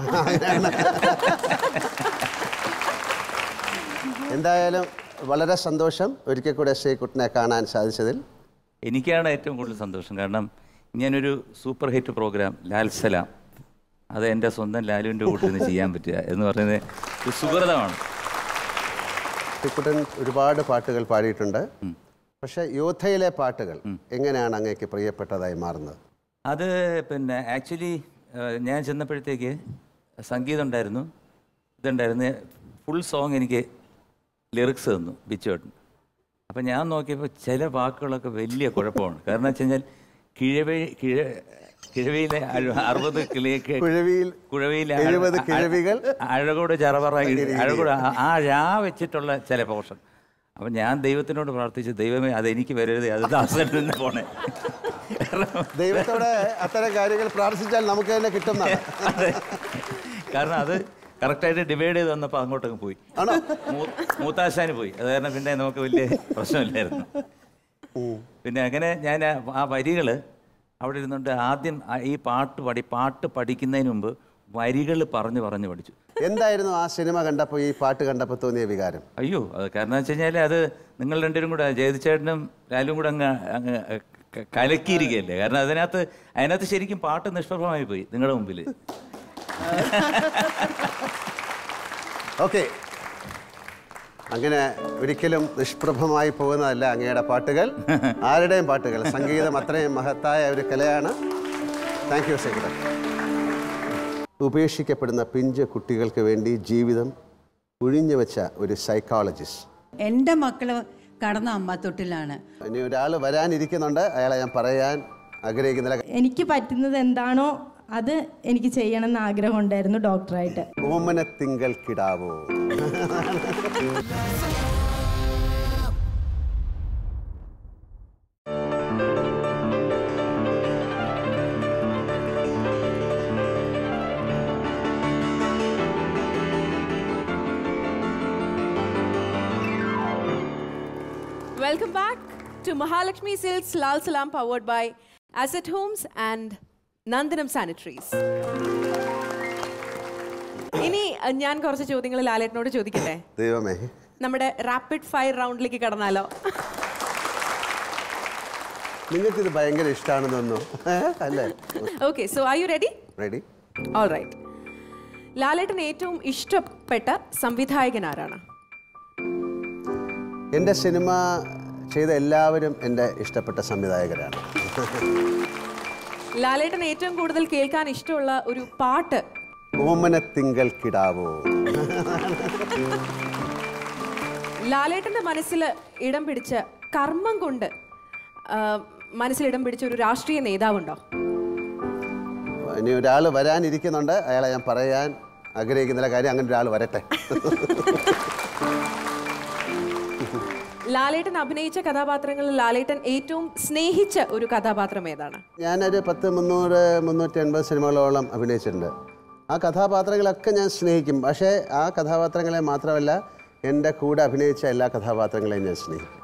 എന്തായാലും വളരെ സന്തോഷം ഒരിക്കൽ കൂടെ ശ്രീകുട്ടനെ കാണാൻ സാധിച്ചതിൽ. എനിക്കാണ് ഏറ്റവും കൂടുതൽ സന്തോഷം. കാരണം ഞാനൊരു super hit programme Lal Salam അത് എൻ്റെ സ്വന്തം ലാലുവിൻ്റെ കൂട്ടിൽ നിന്ന് ചെയ്യാൻ പറ്റുക എന്ന് പറയുന്നത് ഒരു സുഹൃതമാണ്. ശ്രീകുട്ടൻ ഒരുപാട് പാട്ടുകൾ പാടിയിട്ടുണ്ട്. പക്ഷേ യോദ്ധയിലെ പാട്ടുകൾ എങ്ങനെയാണ് അങ്ങേക്ക് പ്രിയപ്പെട്ടതായി മാറുന്നത്? അത് പിന്നെ ആക്ച്വലി ഞാൻ ചെന്നപ്പോഴത്തേക്ക് സംഗീതം ഉണ്ടായിരുന്നു, ഇതുണ്ടായിരുന്നു, ഫുൾ സോങ് എനിക്ക് ലിറിക്സ് തന്നു ബിച്ചുവേട്ടൻ. അപ്പം ഞാൻ നോക്കിയപ്പോൾ ചില വാക്കുകളൊക്കെ വലിയ കുഴപ്പമാണ്. കാരണം വെച്ച് കഴിഞ്ഞാൽ കിഴവേ കിഴ കിഴവിയിലെ അറുപത് കിളിയൊക്കെ കുഴവിയിൽ കുഴവിയിലെ എഴുപത് കിഴവികൾ അഴകോട് ചറവറ അഴകോട് ആ രാ വെച്ചിട്ടുള്ള ചില പോർഷൻ. അപ്പം ഞാൻ ദൈവത്തിനോട് പ്രാർത്ഥിച്ചു, ദൈവമേ അതെനിക്ക് വരരുത്, അത് ദാസനിൽ നിന്ന് പോണേ. ദൈവത്തോടെ അത്തരം കാര്യങ്ങൾ പ്രാർത്ഥിച്ചാൽ നമുക്ക് തന്നെ കിട്ടുന്നതാണ്. കാരണം അത് കറക്റ്റായിട്ട് ഡിവൈഡ് ചെയ്ത് വന്നപ്പോൾ അങ്ങോട്ടൊക്കെ പോയി, മൂത്താശാന് പോയി. അത് കാരണം പിന്നെ നമുക്ക് വലിയ പ്രശ്നമില്ലായിരുന്നു. പിന്നെ അങ്ങനെ ഞാൻ ആ വരികൾ അവിടെ ഇരുന്നുകൊണ്ട് ആദ്യം ഈ പാട്ട് പാടി പാട്ട് പഠിക്കുന്നതിന് മുമ്പ് വരികൾ പറഞ്ഞു പറഞ്ഞു പഠിച്ചു. എന്തായിരുന്നു ആ സിനിമ കണ്ടപ്പോൾ, ഈ പാട്ട് കണ്ടപ്പോൾ തോന്നിയ വികാരം? അയ്യോ, അത് കാരണം വെച്ച് കഴിഞ്ഞാൽ അത് നിങ്ങൾ രണ്ടുപേരും കൂടെ ജയതിച്ചേട്ടനും ലാലും കൂടെ അങ്ങ് അങ്ങ് കലക്കിയിരിക്കുകയല്ലേ. കാരണം അതിനകത്ത് അതിനകത്ത് ശരിക്കും പാട്ട് നിഷ്പ്രഭമായി പോയി നിങ്ങളുടെ മുമ്പിൽ. ഓക്കെ, അങ്ങനെ ഒരിക്കലും നിഷ്പ്രഭമായി പോകുന്നതല്ല അങ്ങയുടെ പാട്ടുകൾ, ആരുടെയും പാട്ടുകൾ. സംഗീതം അത്രയും മഹത്തായ ഒരു കലയാണ്. Thank you Sreekuttan. ഉപേക്ഷിക്കപ്പെടുന്ന പിഞ്ച് കുട്ടികൾക്ക് വേണ്ടി ജീവിതം ഒഴിഞ്ഞു വെച്ച ഒരു സൈക്കോളജിസ്റ്റ്. എൻ്റെ മക്കള് കടന്ന അമ്മത്തൊട്ടിലാണ്. ഇനി ഒരാൾ വരാനിരിക്കുന്നുണ്ട്, അയാളെ ഞാൻ പറയാൻ ആഗ്രഹിക്കുന്നില്ല. എനിക്ക് പറ്റുന്നത് എന്താണോ അത് എനിക്ക് ചെയ്യണമെന്ന് ആഗ്രഹം ഉണ്ടായിരുന്നു ഡോക്ടറായിട്ട്. ഓമന തിങ്കൾ കിടാവോ. Welcome back to Mahalakshmi Silks Lal Salam, powered by Asset Homes and Nandanam Sanitaries. ഇനി ഞാൻ കുറച്ച് ചോദ്യങ്ങൾ ലാലേട്ടനോട് ചോദിക്കട്ടെ? ദൈവമേ, നമ്മുടെ റാപ്പിഡ് ഫയർ റൗണ്ടിലേക്ക് കടന്നാലോ? നിങ്ങൾക്ക് ഇത് ഭയങ്കര ഇഷ്ടമാണെന്ന് തോന്നുന്നു അല്ലേ? Okay, so are you ready? Ready. All right. ലാലേട്ടൻ ഏറ്റവും ഇഷ്ടപ്പെട്ട സംവിധായകൻ ആരാണ്? എൻ്റെ സിനിമ ചെയ്ത എല്ലാവരും എൻ്റെ ഇഷ്ടപ്പെട്ട സംവിധായകരാണ്. ലാലേട്ടൻ ഏറ്റവും കൂടുതൽ കേൾക്കാൻ ഇഷ്ടമുള്ള ഒരു പാട്ട്? ഓമന തിങ്കൾ കിടാവോ. ലാലേട്ടൻ്റെ മനസ്സിൽ ഇടം പിടിച്ച കർമ്മം കൊണ്ട് മനസ്സിലിടം പിടിച്ച ഒരു രാഷ്ട്രീയ നേതാവുണ്ടോ? ഇനി ഒരാൾ വരാനിരിക്കുന്നുണ്ട്, അയാളെ ഞാൻ പറയാൻ ആഗ്രഹിക്കുന്നില്ല. കാര്യം അങ്ങനെ ഒരാൾ വരട്ടെ. ലാലേട്ടൻ അഭിനയിച്ച കഥാപാത്രങ്ങളിൽ ലാലേട്ടൻ ഏറ്റവും സ്നേഹിച്ച ഒരു കഥാപാത്രം ഏതാണ്? ഞാനൊരു പത്ത് മുന്നൂറ് മുന്നൂറ്റി അൻപത് സിനിമകളോളം അഭിനയിച്ചിട്ടുണ്ട്. ആ കഥാപാത്രങ്ങളൊക്കെ ഞാൻ സ്നേഹിക്കും. പക്ഷേ ആ കഥാപാത്രങ്ങളെ മാത്രമല്ല, എൻ്റെ കൂടെ അഭിനയിച്ച എല്ലാ കഥാപാത്രങ്ങളെയും ഞാൻ സ്നേഹിക്കും.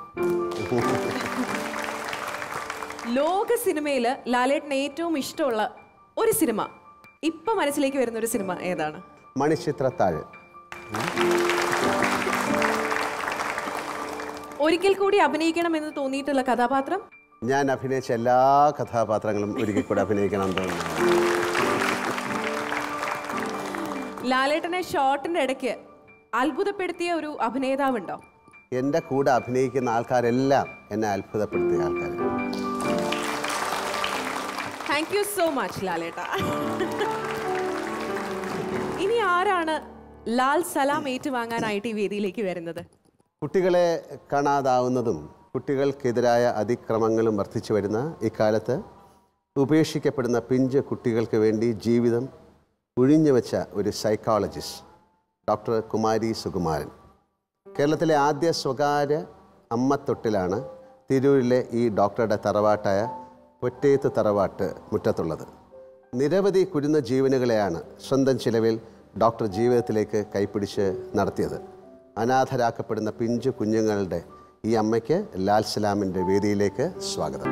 ലോക സിനിമയിൽ ലാലേട്ടൻ ഏറ്റവും ഇഷ്ടമുള്ള ഒരു സിനിമ, ഇപ്പം മനസ്സിലേക്ക് വരുന്ന ഒരു സിനിമ ഏതാണ്? മണിച്ചിത്രത്താഴ്. ഒരിക്കൽ കൂടി അഭിനയിക്കണം എന്ന് തോന്നിയിട്ടുള്ള കഥാപാത്രം? ഞാൻ അഭിനയിച്ച എല്ലാ കഥാപാത്രങ്ങളും ഒരിക്കൽ കൂടെ അഭിനയിക്കണം എന്ന് തോന്നുന്നു. ലാലേട്ടനെ ഷോട്ടിന്റെ ഇടയ്ക്ക് അത്ഭുതപ്പെടുത്തിയ ഒരു അഭിനേതാവുണ്ടോ? എൻ്റെ കൂടെ അഭിനയിക്കുന്ന ആൾക്കാരെല്ലാം എന്നെ അത്ഭുതപ്പെടുത്തിയ ആൾക്കാർ. താങ്ക് യു സോ മച്ച് ലാലേട്ട. ഇനി ആരാണ് ലാൽ സലാം ഏറ്റുവാങ്ങാനായിട്ട് ഈ വേദിയിലേക്ക് വരുന്നത്? കുട്ടികളെ കാണാതാവുന്നതും കുട്ടികൾക്കെതിരായ അതിക്രമങ്ങളും വർദ്ധിച്ചു വരുന്ന ഇക്കാലത്ത് ഉപേക്ഷിക്കപ്പെടുന്ന പിഞ്ച് കുട്ടികൾക്ക് വേണ്ടി ജീവിതം ഒഴിഞ്ഞു വെച്ച ഒരു സൈക്കോളജിസ്റ്റ് ഡോക്ടർ കുമാരി സുകുമാരൻ. കേരളത്തിലെ ആദ്യ സ്വകാര്യ അമ്മത്തൊട്ടിലാണ് തിരൂരിലെ ഈ ഡോക്ടറുടെ തറവാട്ടായ പൊറ്റേത്ത് തറവാട്ട് മുറ്റത്തുള്ളത്. നിരവധി കുരുന്ന ജീവനുകളെയാണ് സ്വന്തം ചിലവിൽ ഡോക്ടർ ജീവിതത്തിലേക്ക് കൈപ്പിടിച്ച് നടത്തിയത്. അനാഥരാക്കപ്പെടുന്ന പിഞ്ചു കുഞ്ഞുങ്ങളുടെ ഈ അമ്മയ്ക്ക് ലാൽ സലാമിൻ്റെ വേദിയിലേക്ക് സ്വാഗതം.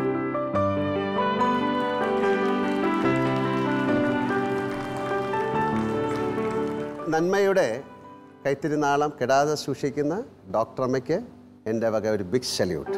നന്മയുടെ കൈത്തിരിനാളം കെടാതെ സൂക്ഷിക്കുന്ന ഡോക്ടർ അമ്മയ്ക്ക് എൻ്റെ വക ഒരു ബിഗ് സല്യൂട്ട്.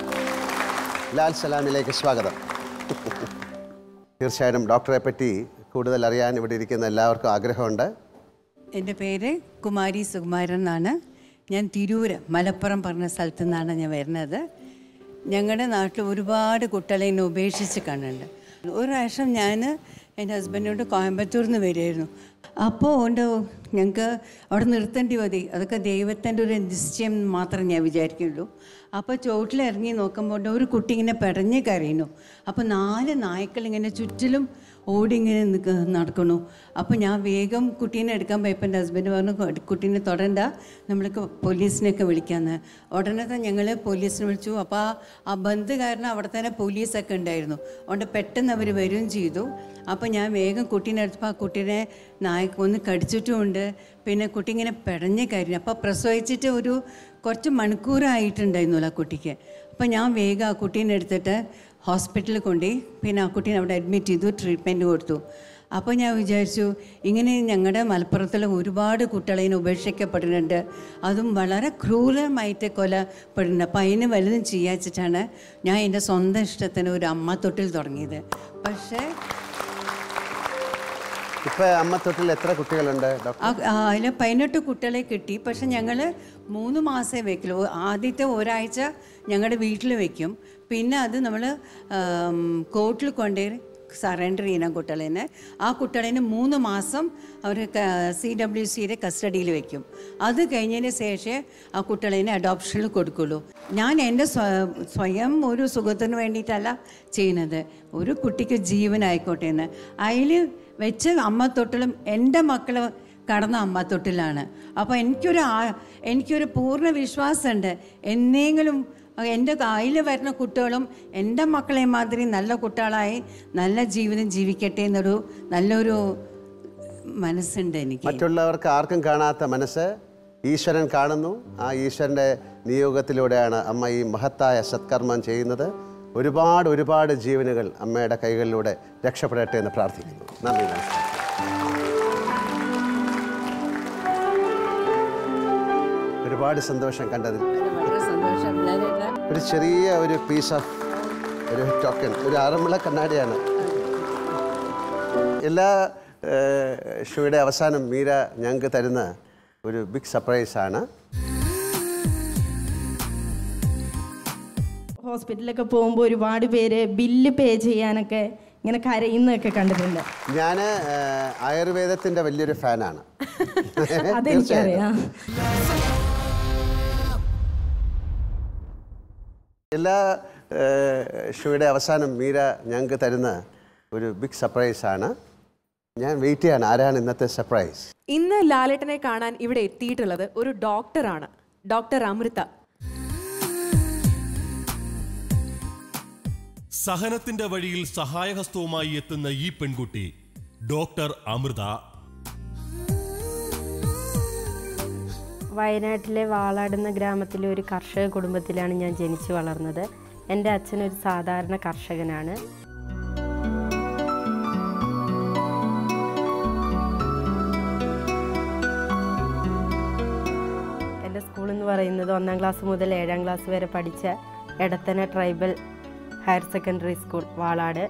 ലാൽ സലാമിലേക്ക് സ്വാഗതം. തീർച്ചയായിട്ടും ഡോക്ടറെ പറ്റി കൂടുതൽ അറിയാൻ ഇവിടെ ഇരിക്കുന്ന എല്ലാവർക്കും ആഗ്രഹമുണ്ട്. എൻ്റെ പേര് കുമാരി സുകുമാരൻ എന്നാണ്. ഞാൻ തിരൂര് മലപ്പുറം പറഞ്ഞ സ്ഥലത്തു നിന്നാണ് ഞാൻ വരുന്നത്. ഞങ്ങളുടെ നാട്ടിൽ ഒരുപാട് കുട്ടികളെ എന്നെ ഉപേക്ഷിച്ച് കണ്ടുണ്ട്. ഒരു പ്രാവശ്യം ഞാൻ എൻ്റെ ഹസ്ബൻഡിനോട് കോയമ്പത്തൂരിൽ നിന്ന് വരുമായിരുന്നു. അപ്പോൾ ഉണ്ട് ഞങ്ങൾക്ക് അവിടെ നിർത്തേണ്ടി മതി, അതൊക്കെ ദൈവത്തിൻ്റെ ഒരു നിശ്ചയം മാത്രം ഞാൻ വിചാരിക്കുള്ളൂ. അപ്പോൾ ചോട്ടിലിറങ്ങി നോക്കുമ്പോൾ ഒരു കുട്ടി ഇങ്ങനെ പെടഞ്ഞ് കരയുന്നു. അപ്പോൾ നാല് നായ്ക്കൾ ഇങ്ങനെ ചുറ്റിലും ഓടി ഇങ്ങനെ നിൽക്ക നടക്കണു. അപ്പോൾ ഞാൻ വേഗം കുട്ടീനെ എടുക്കാൻ പോയപ്പോൾ എൻ്റെ ഹസ്ബൻഡ് പറഞ്ഞു കുട്ടീനെ തൊടണ്ട, നമ്മൾക്ക് പോലീസിനെയൊക്കെ വിളിക്കാമെന്ന്. ഉടനെ തന്നെ ഞങ്ങൾ പോലീസിനെ വിളിച്ചു. അപ്പോൾ ആ ബന്ധു കാരണം അവിടെ തന്നെ പോലീസൊക്കെ ഉണ്ടായിരുന്നു. അതുകൊണ്ട് പെട്ടെന്ന് അവർ വരികയും ചെയ്തു. അപ്പോൾ ഞാൻ വേഗം കുട്ടീനെ എടുത്തപ്പോൾ ആ കുട്ടീനെ നായ്ക്ക് ഒന്ന് കടിച്ചിട്ടുമുണ്ട്. പിന്നെ കുട്ടി ഇങ്ങനെ പെടഞ്ഞ് കരഞ്ഞു. അപ്പോൾ പ്രസവിച്ചിട്ട് ഒരു കുറച്ച് മണിക്കൂറായിട്ടുണ്ടായിരുന്നല്ലോ ആ കുട്ടിക്ക്. അപ്പോൾ ഞാൻ വേഗം ആ കുട്ടീനെ എടുത്തിട്ട് ഹോസ്പിറ്റലിൽ കൊണ്ടുപോയി. പിന്നെ ആ കുട്ടീനെ അവിടെ അഡ്മിറ്റ് ചെയ്തു, ട്രീറ്റ്മെൻറ്റ് കൊടുത്തു. അപ്പോൾ ഞാൻ വിചാരിച്ചു ഇങ്ങനെ ഞങ്ങളുടെ മലപ്പുറത്തിൽ ഒരുപാട് കുട്ടികളെ ഉപേക്ഷിക്കപ്പെടുന്നുണ്ട്, അതും വളരെ ക്രൂരമായിട്ട് കൊലപ്പെടുന്നുണ്ട്. അപ്പോൾ അതിന് വലുതും ചെയ്യാച്ചിട്ടാണ് ഞാൻ എൻ്റെ സ്വന്തം ഇഷ്ടത്തിന് ഒരു അമ്മ തൊട്ടിൽ തുടങ്ങിയത്. പക്ഷേ ഇപ്പോൾ അമ്മ തൊട്ടിൽ എത്ര കുട്ടികളുണ്ട്? അതിൽ പതിനെട്ട് കുട്ടികളെ കിട്ടി. പക്ഷെ ഞങ്ങൾ മൂന്ന് മാസമേ വെക്കുള്ളൂ. ആദ്യത്തെ ഒരാഴ്ച ഞങ്ങളുടെ വീട്ടിൽ വെക്കും, പിന്നെ അത് നമ്മൾ കോർട്ടിൽ കൊണ്ടുപോയി സറണ്ടർ ചെയ്യണം കുട്ടികളെ. ആ കുട്ടികളെ മൂന്ന് മാസം അവർ സി ഡബ്ല്യു സിയുടെ കസ്റ്റഡിയിൽ വെക്കും. അത് കഴിഞ്ഞതിന് ശേഷം ആ കുട്ടികളെ അഡോപ്ഷനിൽ കൊടുക്കുള്ളൂ. ഞാൻ എൻ്റെ സ്വയം ഒരു സുഖത്തിന് വേണ്ടിയിട്ടല്ല ചെയ്യുന്നത്, ഒരു കുട്ടിക്ക് ജീവനായിക്കോട്ടെ എന്ന്. അതിൽ വെച്ച് അമ്മ തൊട്ടിലും എൻ്റെ മക്കൾ കടന്ന അമ്മ തൊട്ടിലാണ്. അപ്പോൾ എനിക്കൊരു എനിക്കൊരു പൂർണ്ണ വിശ്വാസമുണ്ട്, എന്തെങ്കിലും എൻ്റെ കയ്യിൽ വരുന്ന കുട്ടികളും എൻ്റെ മക്കളെ മാതിരി നല്ല കുട്ടികളായി നല്ല ജീവിതം ജീവിക്കട്ടെ എന്നൊരു നല്ലൊരു മനസ്സുണ്ട് എനിക്ക്. മറ്റുള്ളവർക്ക് ആർക്കും കാണാത്ത മനസ്സ് ഈശ്വരൻ കാണുന്നു. ആ ഈശ്വരൻ്റെ നിയോഗത്തിലൂടെയാണ് അമ്മ ഈ മഹത്തായ സത്കർമ്മം ചെയ്യുന്നത്. ഒരുപാട് ഒരുപാട് ജീവനുകൾ അമ്മയുടെ കൈകളിലൂടെ രക്ഷപ്പെടട്ടെ എന്ന് പ്രാർത്ഥിക്കുന്നു. നന്ദി, നമസ്കാരം. ഒരുപാട് സന്തോഷം കണ്ടതിൽ. ഒരു ചെറിയ ഒരു പീസ് ഓഫ് ഒരു ടോക്കൺ, ഒരു ആറന്മുള കണ്ണാടിയാണ്. എല്ലാ ഷോയുടെ അവസാനം മീര ഞങ്ങൾക്ക് തരുന്ന ഒരു ബിഗ് സർപ്രൈസാണ്. ഹോസ്പിറ്റലിലൊക്കെ പോകുമ്പോൾ ഒരുപാട് പേര് ബില്ല് പേ ചെയ്യാനൊക്കെ ഇങ്ങനെ കരയുന്നതൊക്കെ കണ്ടിട്ടുണ്ട്. ഞാൻ ആയുർവേദത്തിൻ്റെ വലിയൊരു ഫാനാണ്. അതെനിക്കറിയാം. എല്ലാ ഷോയുടെ അവസാനം മീര ഞങ്ങൾക്ക് തരുന്ന ഒരു ബിഗ് സർപ്രൈസാണ്. ഞാൻ വെയിറ്റ് ചെയ്യാണ്, ആരാണ് ഇന്നത്തെ സർപ്രൈസ്. ഇന്ന് ലാലേട്ടനെ കാണാൻ ഇവിടെ എത്തിയിട്ടുള്ളത് ഒരു ഡോക്ടറാണ്, ഡോക്ടർ അമൃത. സഹനത്തിന്റെ വഴിയിൽ സഹായഹസ്തവുമായി എത്തുന്ന ഈ പെൺകുട്ടി ഡോക്ടർ അമൃത. വയനാട്ടിലെ വാളാട് എന്ന ഗ്രാമത്തിലെ ഒരു കർഷക കുടുംബത്തിലാണ് ഞാൻ ജനിച്ചു വളർന്നത്. എൻ്റെ അച്ഛൻ ഒരു സാധാരണ കർഷകനാണ്. എൻ്റെ സ്കൂൾ എന്ന് പറയുന്നത് ഒന്നാം ക്ലാസ് മുതൽ ഏഴാം ക്ലാസ് വരെ പഠിച്ച Edathana tribal higher secondary school Valad.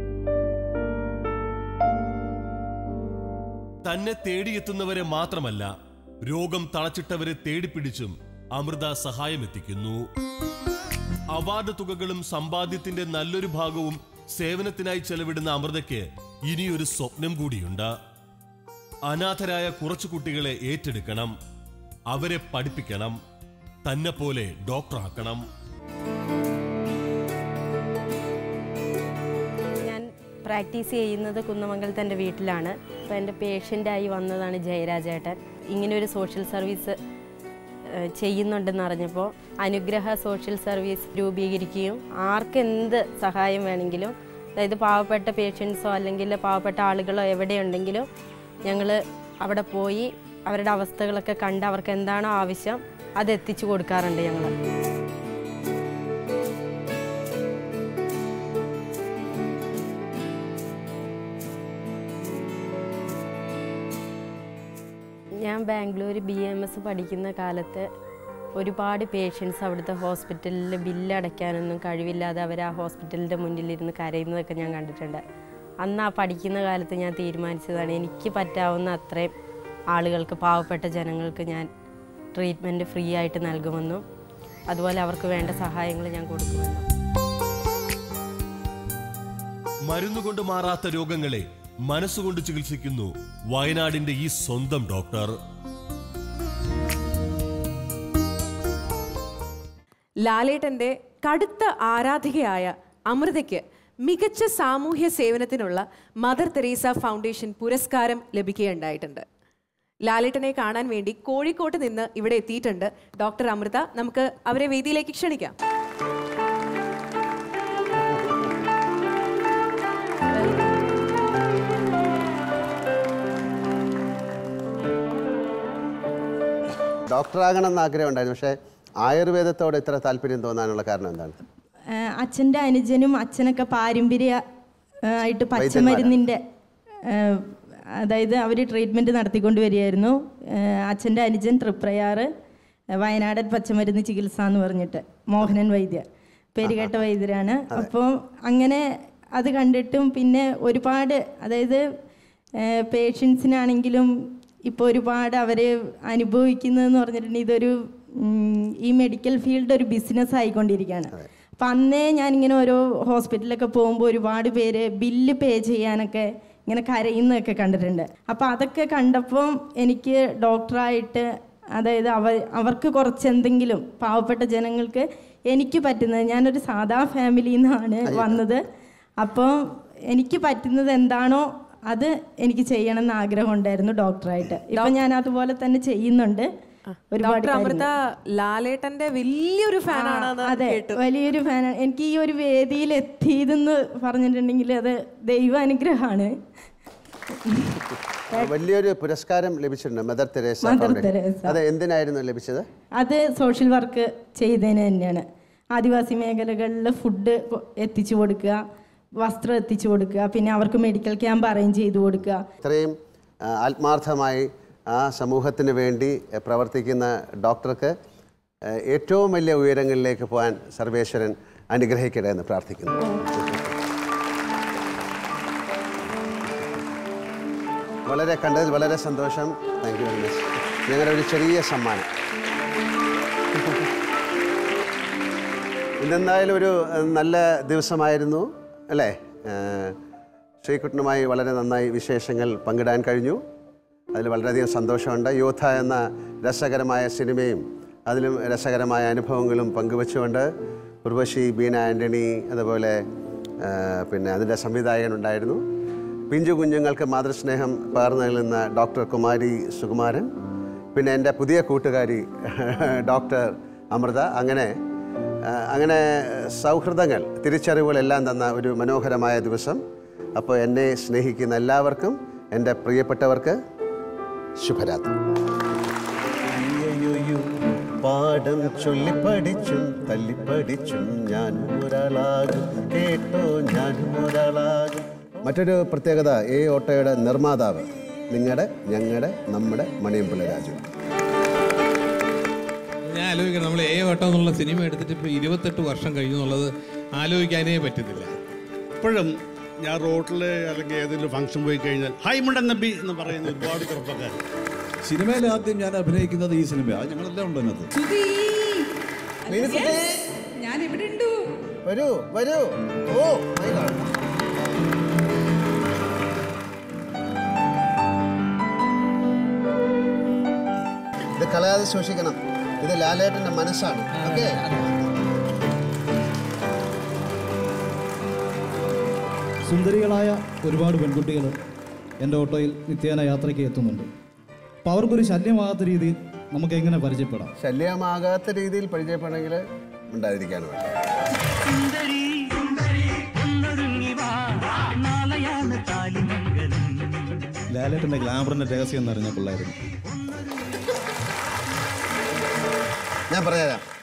തന്നെ തേടിയെത്തുന്നവരെ മാത്രമല്ല, രോഗം തളച്ചിട്ടവരെ തേടിപ്പിടിച്ചും അമൃത സഹായമെത്തിക്കുന്നു. അവാർഡ് തുകകളും സമ്പാദ്യത്തിന്റെ നല്ലൊരു ഭാഗവും സേവനത്തിനായി ചെലവിടുന്ന അമൃതയ്ക്ക് ഇനിയൊരു സ്വപ്നം കൂടിയുണ്ട്. അനാഥരായ കുറച്ചു കുട്ടികളെ ഏറ്റെടുക്കണം, അവരെ പഠിപ്പിക്കണം, തന്നെ പോലെ ഡോക്ടറാക്കണം. പ്രാക്ടീസ് ചെയ്യുന്നത് കുന്നമംഗലത്ത് എൻ്റെ വീട്ടിലാണ്. അപ്പോൾ എൻ്റെ പേഷ്യൻ്റായി വന്നതാണ് ജയരാജേട്ടൻ. ഇങ്ങനെയൊരു സോഷ്യൽ സർവീസ് ചെയ്യുന്നുണ്ടെന്ന് അറിഞ്ഞപ്പോൾ അനുഗ്രഹ സോഷ്യൽ സർവീസ് രൂപീകരിക്കുകയും ആർക്കെന്ത് സഹായം വേണമെങ്കിലും, അതായത് പാവപ്പെട്ട പേഷ്യൻസോ അല്ലെങ്കിൽ പാവപ്പെട്ട ആളുകളോ എവിടെയുണ്ടെങ്കിലും ഞങ്ങൾ അവിടെ പോയി അവരുടെ അവസ്ഥകളൊക്കെ കണ്ട് അവർക്ക് എന്താണോ ആവശ്യം അത് എത്തിച്ചു കൊടുക്കാറുണ്ട് ഞങ്ങൾ. ഞാൻ ബാംഗ്ലൂർ ബി എം എസ് പഠിക്കുന്ന കാലത്ത് ഒരുപാട് പേഷ്യൻസ് അവിടുത്തെ ഹോസ്പിറ്റലിൽ ബില്ല് അടയ്ക്കാനൊന്നും കഴിവില്ലാതെ അവർ ആ ഹോസ്പിറ്റലിൻ്റെ മുന്നിലിരുന്ന് കരയുന്നതൊക്കെ ഞാൻ കണ്ടിട്ടുണ്ട്. അന്ന് ആ പഠിക്കുന്ന കാലത്ത് ഞാൻ തീരുമാനിച്ചതാണ് എനിക്ക് പറ്റാവുന്ന അത്രയും ആളുകൾക്ക്, പാവപ്പെട്ട ജനങ്ങൾക്ക് ഞാൻ ട്രീറ്റ്മെൻറ്റ് ഫ്രീ ആയിട്ട് നൽകുമെന്നും അതുപോലെ അവർക്ക് വേണ്ട സഹായങ്ങൾ ഞാൻ കൊടുക്കുമെന്നും. മരുന്നുകൊണ്ട് മാറാത്ത രോഗങ്ങളെ മനസ്സുകൊണ്ട് ചികിത്സിക്കുന്നു വയനാടിന്റെ ഈ സ്വന്തം ഡോക്ടർ. ലാലേട്ടന്റെ കടുത്ത ആരാധികയായ അമൃതയ്ക്ക് മികച്ച സാമൂഹ്യ സേവനത്തിനുള്ള മദർ തെരേസ ഫൗണ്ടേഷൻ പുരസ്കാരം ലഭിക്കുകയുണ്ടായിട്ടുണ്ട്. ലാലേട്ടനെ കാണാൻ വേണ്ടി കോഴിക്കോട്ട് നിന്ന് ഇവിടെ എത്തിയിട്ടുണ്ട് ഡോക്ടർ അമൃത. നമുക്ക് അവരെ വേദിയിലേക്ക് ക്ഷണിക്കാം. ഡോക്ടറാകണം എന്ന് ആഗ്രഹം ഉണ്ടായിരുന്നു, പക്ഷേ ആയുർവേദത്തോട് ഇത്ര താല്പര്യം തോന്നാനുള്ള കാരണം എന്താണ്? അച്ഛൻ്റെ അനുജനും അച്ഛനൊക്കെ പാരമ്പര്യ ആയിട്ട് പച്ചമരുന്നിൻ്റെ, അതായത് അവർ ട്രീറ്റ്മെൻറ്റ് നടത്തിക്കൊണ്ട് വരികയായിരുന്നു. അച്ഛൻ്റെ അനുജൻ തൃപ്രയാറ് വയനാടൻ പച്ചമരുന്ന് ചികിത്സ എന്ന് പറഞ്ഞിട്ട് മോഹനൻ വൈദ്യർ, പേരുകേട്ട വൈദ്യരാണ്. അപ്പോൾ അങ്ങനെ അത് കണ്ടിട്ടും പിന്നെ ഒരുപാട്, അതായത് പേഷ്യൻസിനാണെങ്കിലും ഇപ്പോൾ ഒരുപാട് അവർ അനുഭവിക്കുന്നതെന്ന് പറഞ്ഞിട്ടുണ്ടെങ്കിൽ ഇതൊരു ഈ മെഡിക്കൽ ഫീൽഡ് ഒരു ബിസിനസ് ആയിക്കൊണ്ടിരിക്കുകയാണ്. അപ്പം അന്നേ ഞാനിങ്ങനെ ഓരോ ഹോസ്പിറ്റലിലൊക്കെ പോകുമ്പോൾ ഒരുപാട് പേര് ബില്ല് പേ ചെയ്യാനൊക്കെ ഇങ്ങനെ കരയുന്നതൊക്കെ കണ്ടിട്ടുണ്ട്. അപ്പോൾ അതൊക്കെ കണ്ടപ്പോൾ എനിക്ക് ഡോക്ടറായിട്ട്, അതായത് അവർ അവർക്ക് കുറച്ച് എന്തെങ്കിലും പാവപ്പെട്ട ജനങ്ങൾക്ക് എനിക്ക് പറ്റുന്നത്, ഞാനൊരു സാധാ ഫാമിലിയിൽ നിന്നാണ് വന്നത്, അപ്പോൾ എനിക്ക് പറ്റുന്നത് എന്താണോ അത് എനിക്ക് ചെയ്യണം എന്ന് ആഗ്രഹം ഉണ്ടായിരുന്നു ഡോക്ടറായിട്ട്. ഇപ്പം ഞാൻ അതുപോലെ തന്നെ ചെയ്യുന്നുണ്ട്. ഡോക്ടർ അമൃത ലാലേട്ടന്റെ വലിയൊരു ഫാനാണ്. അതെ, വലിയൊരു ഫാനാണ്. എനിക്ക് ഈ ഒരു വേദിയിൽ എത്തിയതെന്ന് പറഞ്ഞിട്ടുണ്ടെങ്കിൽ അത് ദൈവാനുഗ്രഹമാണ്. വലിയൊരു പുരസ്കാരം ലഭിച്ചിട്ടുണ്ട്, മദർ തെരേസ. അത് എന്തിനായിരുന്നു ലഭിച്ചത്? അത് സോഷ്യൽ വർക്ക് ചെയ്തതിന് തന്നെയാണ്. ആദിവാസി മേഖലകളിൽ ഫുഡ് എത്തിച്ചു കൊടുക്കുക, വസ്ത്രം എത്തിച്ചു കൊടുക്കുക, പിന്നെ അവർക്ക് മെഡിക്കൽ ക്യാമ്പ് അറേഞ്ച് ചെയ്ത് കൊടുക്കുക. ഇത്രയും ആത്മാർത്ഥമായി ആ സമൂഹത്തിന് വേണ്ടി പ്രവർത്തിക്കുന്ന ഡോക്ടർക്ക് ഏറ്റവും വലിയ ഉയരങ്ങളിലേക്ക് പോകാൻ സർവേശ്വരൻ അനുഗ്രഹിക്കട്ടെ എന്ന് പ്രാർത്ഥിക്കുന്നു. വളരെ കണ്ടതിൽ വളരെ സന്തോഷം. Thank you very much. ഞങ്ങളുടെ ഒരു ചെറിയ സമ്മാനം. ഇന്നെന്തായാലും ഒരു നല്ല ദിവസമായിരുന്നു അല്ലേ? ശ്രീകുട്ടനുമായി വളരെ നന്നായി വിശേഷങ്ങൾ പങ്കിടാൻ കഴിഞ്ഞു. അതിൽ വളരെയധികം സന്തോഷമുണ്ട്. യോദ്ധ എന്ന രസകരമായ സിനിമയും അതിലും രസകരമായ അനുഭവങ്ങളും പങ്കുവെച്ചുകൊണ്ട് ഉർവശി, ബീന ആൻ്റണി, അതുപോലെ പിന്നെ അതിൻ്റെ സംവിധായകനുണ്ടായിരുന്നു. പിഞ്ചു കുഞ്ഞുങ്ങൾക്ക് മാതൃസ്നേഹം പകർന്നു നൽകുന്ന ഡോക്ടർ കുമാരി സുകുമാരൻ, പിന്നെ എൻ്റെ പുതിയ കൂട്ടുകാരി ഡോക്ടർ അമൃത. അങ്ങനെ അങ്ങനെ സൗഹൃദങ്ങൾ, തിരിച്ചറിവുകളെല്ലാം തന്ന ഒരു മനോഹരമായ ദിവസം. അപ്പോൾ എന്നെ സ്നേഹിക്കുന്ന എല്ലാവർക്കും, എൻ്റെ പ്രിയപ്പെട്ടവർക്ക് ശുഭരാത്രി. പാഠം ചൊല്ലിപ്പടിച്ചും തല്ലിപ്പടിച്ചും ഞാനും ഒരാളാകും, കേട്ടോ ഞാനും ഒരാളാകും. മറ്റൊരു പ്രത്യേകത, ഈ ഓട്ടോയുടെ നിർമ്മാതാവ് നിങ്ങളുടെ, ഞങ്ങളുടെ, നമ്മുടെ മണിയമ്പിള്ള രാജു. ഞാൻ ആലോചിക്കണം, നമ്മൾ ഏ ഓട്ടം എന്നുള്ള സിനിമ എടുത്തിട്ട് ഇപ്പോൾ ഇരുപത്തെട്ട് വർഷം കഴിഞ്ഞു എന്നുള്ളത് ആലോചിക്കാനേ പറ്റുന്നില്ല. ഇപ്പോഴും ഞാൻ റോട്ടിൽ അല്ലെങ്കിൽ ഏതെങ്കിലും ഫംഗ്ഷൻ പോയി കഴിഞ്ഞാൽ ഹൈ മുണ്ടൻ നമ്പി എന്ന് പറയുന്ന ഒരുപാട് ചെറുപ്പക്കാർ. സിനിമയിൽ ആദ്യം ഞാൻ അഭിനയിക്കുന്നത് ഈ സിനിമയാണ്. ഞങ്ങളെല്ലാം ഉണ്ട് അതിനകത്ത്. ഞാൻ ഇവിടെ ഉണ്ട്. വരൂ വരൂ. ഓ ഇത് കളയാതെ സൂക്ഷിക്കണം. ഇത് ലാലേട്ടൻ്റെ മനസ്സാണ്. ഓക്കെ. സുന്ദരികളായ ഒരുപാട് പെൺകുട്ടികൾ എൻ്റെ ഓട്ടോയിൽ നിത്യേന യാത്രയ്ക്ക് എത്തുന്നുണ്ട്. അപ്പോൾ അവർക്കൊരു ശല്യമാകാത്ത രീതിയിൽ നമുക്ക് എങ്ങനെ പരിചയപ്പെടാം? ശല്യമാകാത്ത രീതിയിൽ പരിചയപ്പെടണമെങ്കിൽ ഉണ്ടായിരിക്കാനും ലാലേട്ടൻ്റെ ഗ്ലാമറിൻ്റെ രഹസ്യം എന്നറിഞ്ഞ പിള്ളേരുന്നു. ഞാൻ പറഞ്ഞുതരാം.